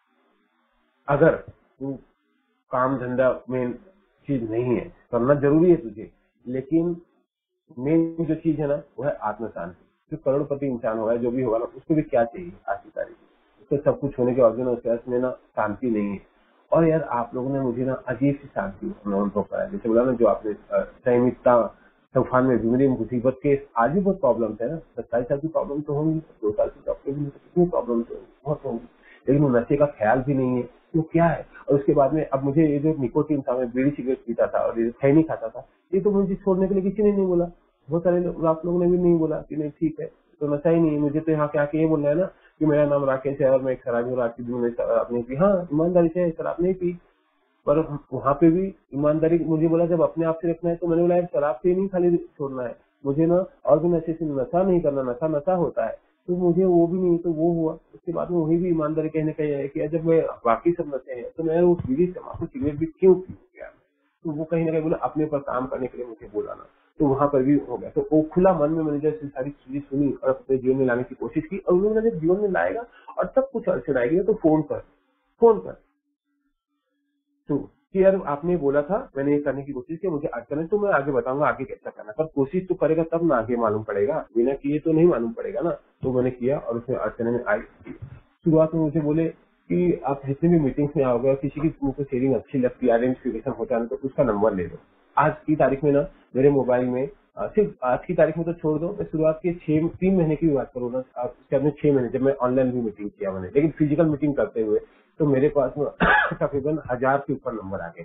Speaker 1: अगर तू काम धंधा में चीज नहीं है, करना जरूरी है तुझे, लेकिन मेन जो चीज है ना वो है आत्म शांति। जो करोड़पति इंसान होगा, जो भी होगा ना, उसको भी क्या चाहिए आज की तारीख में? उसको सब कुछ होने के बाद ना उसके पास में ना शांति नहीं है। और यार आप लोगों ने मुझे ना अजीब सी शांति अनुभव कराया। जैसे बोला ना, जो आपने अ, संयमितता तूफान में भी मेरी मुसीबत के आज भी बहुत प्रॉब्लम है ना, सत्ताईस साल की प्रॉब्लम तो होंगी, दो साल की डॉक्टर भी कितनी प्रॉब्लम तो बहुत होंगी, लेकिन वो नशे का ख्याल भी नहीं है तो क्या है। और उसके बाद में अब मुझे ये जो निकोटीन था, मैं बीड़ी सिगरेट पीता था और ये खैनी खाता था, ये तो मुझे छोड़ने के लिए किसी ने नहीं बोला। बहुत सारे लोग आप लोगों ने भी नहीं बोला कि नहीं ठीक है तो नशा ही नहीं है। मुझे तो यहाँ के आके ये बोलना है ना कि मेरा नाम राकेश है और मैं एक शराबी हूँ, आज के दिन में शराब नहीं पी। हाँ, ईमानदारी से शराब नहीं पी, पर वहाँ पे भी ईमानदारी मुझे बोला जब अपने आप से रखना है, तो मैंने बोला यार शराब से ही नहीं खाली छोड़ना है मुझे ना, और भी नशे से नशा नहीं करना, नशा नशा होता है, तो मुझे वो भी नहीं, तो वो हुआ। उसके बाद में वही भी ईमानदारी कहने का है कि जब मैं बाकी सब नशे हैं तो मैं वो बीड़ी तम्बाकू सिगरेट भी क्यों पी गया। तो वो कहीं ना कहीं बोला अपने पर काम करने के लिए मुझे बोला ना, तो वहां पर भी हो गया। तो वो खुला मन में मैंने जैसे सारी चीजें सुनी और अपने जीवन में लाने की कोशिश की, और उन्होंने जब जीवन में लाएगा और सब कुछ अड़चन आएगी तो फोन पर फोन पर तो कि यार आपने बोला था, मैंने ये करने की कोशिश की, मुझे अड़चन है, तो मैं आगे बताऊंगा आगे कैसा करना, पर कोशिश तो करेगा तब ना आगे मालूम पड़ेगा, बिना किए तो नहीं मालूम पड़ेगा ना। तो मैंने किया और उसमें अड़चन में आई। शुरुआत में मुझे बोले कि आप जितने भी मीटिंग्स में आओगे और किसी की मुझको शेयरिंग अच्छी लगती है, आइडेंटिफिकेशन होता है, तो उसका नंबर ले लो। आज की तारीख में ना मेरे मोबाइल में अ, सिर्फ आज की तारीख में तो छोड़ दो, मैं शुरुआत के छह तीन महीने की भी बात करूँ ना, आप उसके बाद में छह महीने जब मैं ऑनलाइन भी मीटिंग किया मैंने, लेकिन फिजिकल मीटिंग करते हुए, तो मेरे पास में तकरीबन हजार के ऊपर नंबर आ गए,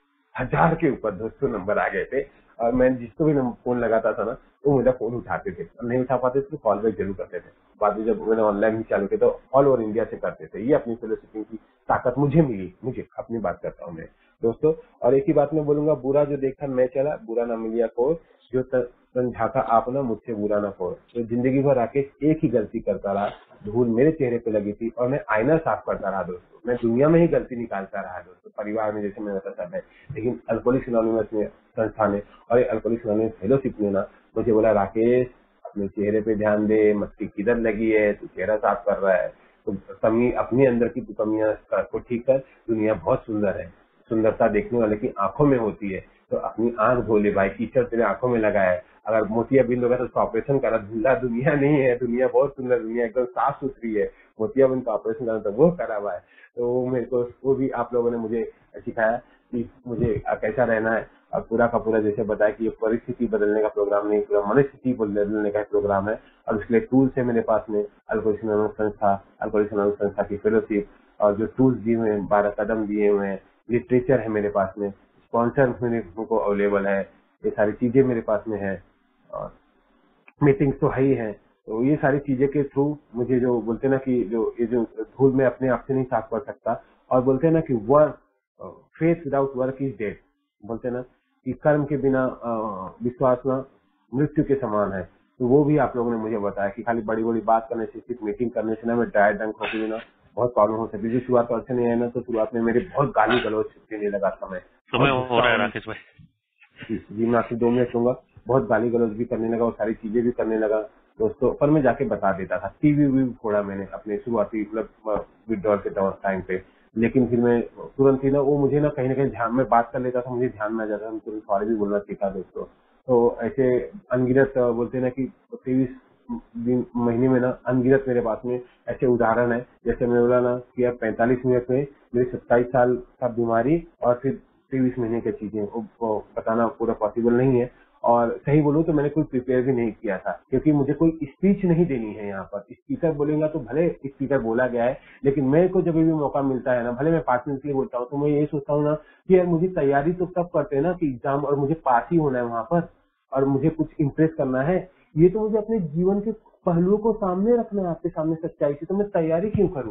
Speaker 1: हजार के ऊपर दोस्तों नंबर आ गए थे। और मैं जिसको भी फोन लगाता था ना, वो मेरा फोन उठाते थे, और नहीं उठा पाते थे तो कॉल बैक जरूर करते थे। बाद में जब मैंने ऑनलाइन भी चालू किया तो ऑल ओवर इंडिया से करते थे। ये अपनी फिलोसफी की ताकत मुझे मिली, मुझे अपनी बात करता हूँ मैं दोस्तों। और एक ही बात मैं बोलूंगा, बुरा जो देखा मैं चला, बुरा ना मिलिया को, जो तन झाका आप ना मुझसे बुरा ना हो। तो जिंदगी भर राकेश एक ही गलती करता रहा, धूल मेरे चेहरे पे लगी थी और मैं आईना साफ करता रहा दोस्तों। मैं दुनिया में ही गलती निकालता रहा दोस्तों, परिवार में जैसे मैं बता सब है, लेकिन अल्कोहलिक्स एनोनिमस में संस्था ने और अल्कोहलिक्स एनोनिमस फेलोशिप ने ना मुझे बोला, राकेश अपने चेहरे पे ध्यान दे, मस्ती किधर लगी है, तू चेहरा साफ कर रहा है तो कमी अपने अंदर की तू कमियां को ठीक कर। दुनिया बहुत सुंदर है, सुंदरता देखने वाले की आंखों में होती है, तो अपनी आंख धो ले भाई, कीचड़ तेरे आंखों में लगा है, अगर मोतियाबिंद होगा तो उसका ऑपरेशन करा। धुंधला दुनिया नहीं है, दुनिया बहुत सुंदर, दुनिया एकदम साफ सुथरी है, मोतियाबिंद का ऑपरेशन करना तो वो करा हुआ है। तो मेरे को वो भी आप लोगों ने मुझे सिखाया कि मुझे कैसा रहना है। और पूरा का पूरा जैसे बताया कि ये परिस्थिति बदलने का प्रोग्राम नहीं, पूरा मनस्थिति बदलने का प्रोग्राम है, और उसके लिए टूल्स है मेरे पास में, अल्कोहलिक्स एनोनिमस संस्था, अल्कोहलिक्स एनोनिमस संस्था की फेलोशिप, और जो टूल्स दिए हुए हैं, बारह कदम दिए हुए हैं, लिटरेचर है मेरे पास में, स्पॉन्सर मेरे को अवेलेबल है, ये सारी चीजें मेरे पास में है, और मीटिंग्स तो है ही है। तो ये सारी चीजें के थ्रू मुझे जो बोलते हैं ना कि जो ये जो धूल में अपने आप से नहीं साफ कर सकता, और बोलते हैं ना कि work faith without work is dead, बोलते हैं ना कि कर्म के बिना अ, विश्वास ना मृत्यु के समान है। तो वो भी आप लोगों ने मुझे बताया कि खाली बड़ी बड़ी बात करने से, सिर्फ मीटिंग करने से ना मैं डायट डंक होते बिना बहुत प्रॉब्लम हो सकती है। शुरुआत तो अच्छे नहीं है ना, तो शुरुआत में मेरे बहुत गाली गलौज देने लगा था मैं,
Speaker 2: समय हो रहा है राकेश भाई।
Speaker 1: जी मैं आपसे दो मिनट लूंगा, बहुत गाली गलौज भी करने लगा और सारी चीजें भी करने लगा दोस्तों, पर मैं जाके बता देता था। टीवी भी फोड़ा मैंने अपने शुरुआती मतलब विड्रॉल के टाइम पे, लेकिन फिर मैं तुरंत ही ना वो मुझे ना कहीं ना कहीं ध्यान में बात कर लेता था, मुझे ध्यान में आ जाता था, तुरंत सॉरी भी बोलना सीखा दोस्तों। तो ऐसे अनगिनत बोलते ना कि तेईस दिन महीने में ना अनगिनत मेरे पास में ऐसे उदाहरण है। जैसे मैं बोला ना कि अब पैंतालीस मिनट में मेरी सत्ताईस साल का बीमारी और फिर तेईस महीने की चीजें वो बताना पूरा पॉसिबल नहीं है। और सही बोलूं तो मैंने कोई प्रिपेयर भी नहीं किया था, क्योंकि मुझे कोई स्पीच नहीं देनी है यहाँ पर। स्पीकर बोलेगा तो भले स्पीकर बोला गया है, लेकिन मेरे को जब भी मौका मिलता है ना, भले मैं पांच मिनट के लिए बोलता हूँ, तो मैं यही सोचता हूँ ना कि यार मुझे तैयारी तो तब करते हैं ना कि एग्जाम, और मुझे पास ही होना है वहां पर, और मुझे कुछ इम्प्रेस करना है। ये तो मुझे अपने जीवन के पहलुओं को सामने रखना है, आपके सामने सच्चाई से, तो मैं तैयारी क्यों करूँ?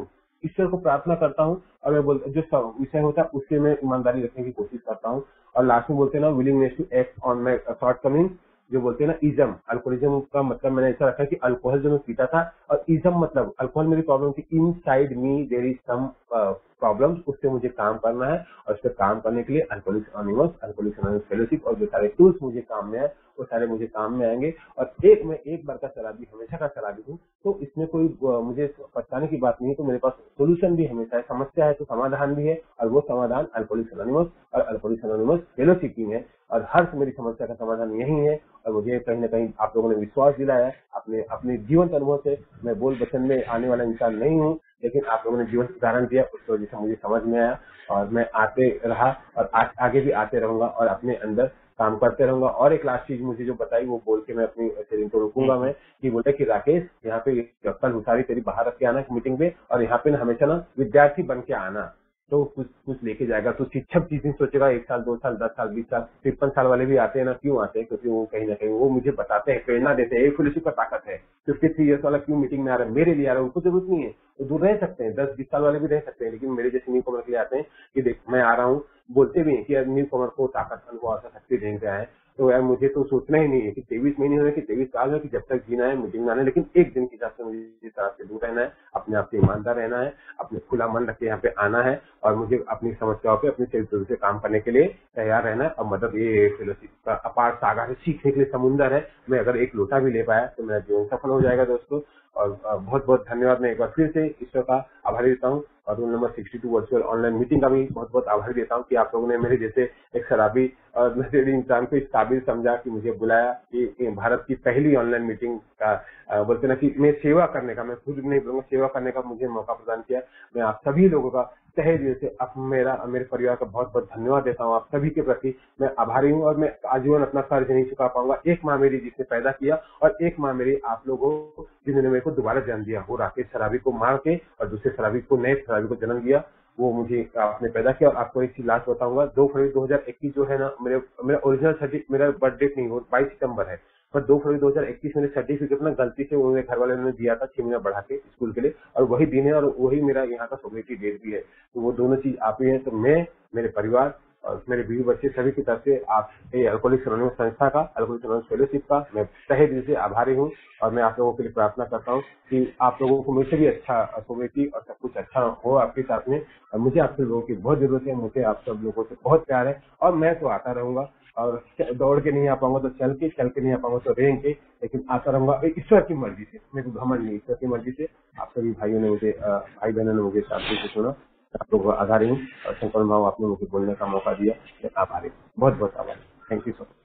Speaker 1: ईश्वर को प्रार्थना करता हूँ और मैं बोल जो विषय होता है उससे मैं ईमानदारी रखने की कोशिश करता हूँ। और लास्ट में बोलते हैं ना, willingness to act on my shortcoming, जो बोलते हैं ना इज्म, अल्कोहलिज्म का मतलब मैंने ऐसा रखा है कि अल्कोहल जो मैं पीता था, और इज्म मतलब अल्कोहल मेरी प्रॉब्लम थी, inside me there is some problems, उससे मुझे काम करना है। और उस पर काम करने के लिए Alcoholics Anonymous, Alcoholics Anonymous fellowship और जो सारे टूल्स मुझे काम में आए वो सारे मुझे काम में आएंगे। और एक मैं एक बार का शराबी, हमेशा का शराबी हूँ, तो इसमें कोई uh, मुझे पछताने की बात नहीं है। तो मेरे पास सोल्यूशन भी हमेशा है, समस्या है तो समाधान भी है, और वो समाधान अल्कोहलिक्स अनोनिमस और अल्कोहलिक्स अनोनिमस फेलोशिप ही है। और हर मेरी समस्या का समाधान यही है। और मुझे कहीं ना कहीं आप लोगों ने विश्वास दिलाया है अपने अपने जीवन अनुभव से। मैं बोल बचन में आने वाला इंसान नहीं हूँ, लेकिन आप लोगों ने जीवन उदाहरण दिया, उसकी वजह से मुझे समझ में आया और मैं आते रहा और आ, आगे भी आते रहूंगा और अपने अंदर काम करते रहूंगा। और एक लास्ट चीज मुझे जो बताई वो बोल के मैं अपनी शेयरिंग को रोकूंगा मैं, कि बोले कि राकेश यहाँ पे कल उसारी तेरी बाहर रख के आना मीटिंग पे, और यहाँ पे ना हमेशा ना विद्यार्थी बन के आना, तो कुछ कुछ लेके जाएगा। तो शिक्षक जिस दिन सोचेगा एक साल, दो साल, दस साल, बीस साल, तिरपन साल वाले भी आते हैं ना, क्यों आते हैं? क्योंकि वो कहीं ना कहीं वो मुझे बताते हैं, प्रेरणा देते हैं, एक फेलोशिप का ताकत है। फिफ्टी थ्री ईयर्स वाला क्यों मीटिंग में आ रहा है? मेरे लिए आ रहा है, उनको जरूरत नहीं है, वो दूर रह सकते हैं, दस बीस साल वाले भी रह सकते हैं, लेकिन मेरे जैसे न्यू कमर के लिए आते हैं कि देख मैं आ रहा हूँ, बोलते भी हैं कि न्यू कमर को ताकत, उनको ऐसा शक्ति देंगे आए। तो यार मुझे तो सोचना ही नहीं है कि तेईस महीने हुए कि तेईस साल में, कि जब तक जीना है मीटिंग में आना है, लेकिन एक दिन के हिसाब से मुझे इस तरह से दूर रहना है, अपने आप से ईमानदार रहना है, अपने खुला मन रख के यहाँ पे आना है, और मुझे अपनी समस्याओं पे अपनी सेल्फ से काम करने के लिए तैयार रहना है। और मतलब ये फेलोशिप का अपार सागर है, सीखने के लिए समुंदर है। मैं अगर एक लोटा भी ले पाया तो मेरा जीवन सफल हो जाएगा दोस्तों। और बहुत बहुत धन्यवाद। मैं एक बार फिर से ईश्वर का आभारी देता हूँ, और रूल नंबर बासठ वर्चुअल ऑनलाइन मीटिंग का भी बहुत बहुत आभारी देता हूँ कि आप लोगों ने मेरे जैसे एक शराबी और नशेड़ी इंसान को इस काबिल समझा कि मुझे बुलाया, कि भारत की पहली ऑनलाइन मीटिंग का बोलते ना कि मैं सेवा करने का, मैं खुद नहीं बोलूंगा, सेवा करने का मुझे मौका प्रदान किया। मैं आप सभी लोगों का तहे दिल से, अब मेरा मेरे परिवार का बहुत बहुत धन्यवाद देता हूँ। आप सभी के प्रति मैं आभारी हूँ, और मैं आजीवन अपना कर्ज नहीं चुका पाऊंगा। एक माँ मेरी जिसने पैदा किया, और एक माँ मेरी आप लोगों को जिन्होंने मेरे को दोबारा जन्म दिया, वो राकेश शराबी को मार के और दूसरे शराबी को, नए शराबी को जन्म दिया, वो मुझे आपने पैदा किया। और आपको एक चीज लास्ट बताऊंगा, दो फरवरी दो हजार इक्कीस जो है ना, मेरे मेरा ओरिजिनल सर्टिफिकेट, मेरा बर्थ डेट नहीं, वो बाईस सितंबर है, पर दो फरवरी दो हजार इक्कीस मेरे सर्टिफिकेट ना गलती से उन्होंने घर वाले ने दिया था, छह महीना बढ़ा के स्कूल के लिए, और वही दिन है और वही मेरा यहाँ का सोसाइटी डेट भी है। तो वो दोनों चीज आप ही है। तो मैं, मेरे परिवार और मेरे बीवी बच्चे सभी की तरफ से आप ये अल्कोहलिक्स अनोनिमस संस्था का, अल्कोहलिक्स अनोनिमस फेलोशिप का मैं तहे दिल से आभारी हूँ। और मैं आप लोगों के लिए प्रार्थना करता हूँ कि आप लोगों को मुझसे भी अच्छा सोसाइटी और सब कुछ अच्छा हो आपके साथ में। और मुझे आप लोगों की बहुत जरूरत है, मुझे आप सब लोगों से बहुत प्यार है, और मैं तो आता रहूंगा। और दौड़ के नहीं आ पाऊंगा तो चल के, चल के नहीं आ पाऊंगा तो रेंग के, लेकिन आता रहूंगा ईश्वर की मर्जी से। मेरे को घमंड नहीं, ईश्वर की मर्जी से। आप सभी भाइयों ने मुझे, भाई बहनों ने मुझे शांति से सुना, आप लोगों का आभारी हूँ। और शंकर भाव आपने मुझे बोलने का मौका दिया, मैं आभारी हूँ, बहुत बहुत आभारी। Thank you so much.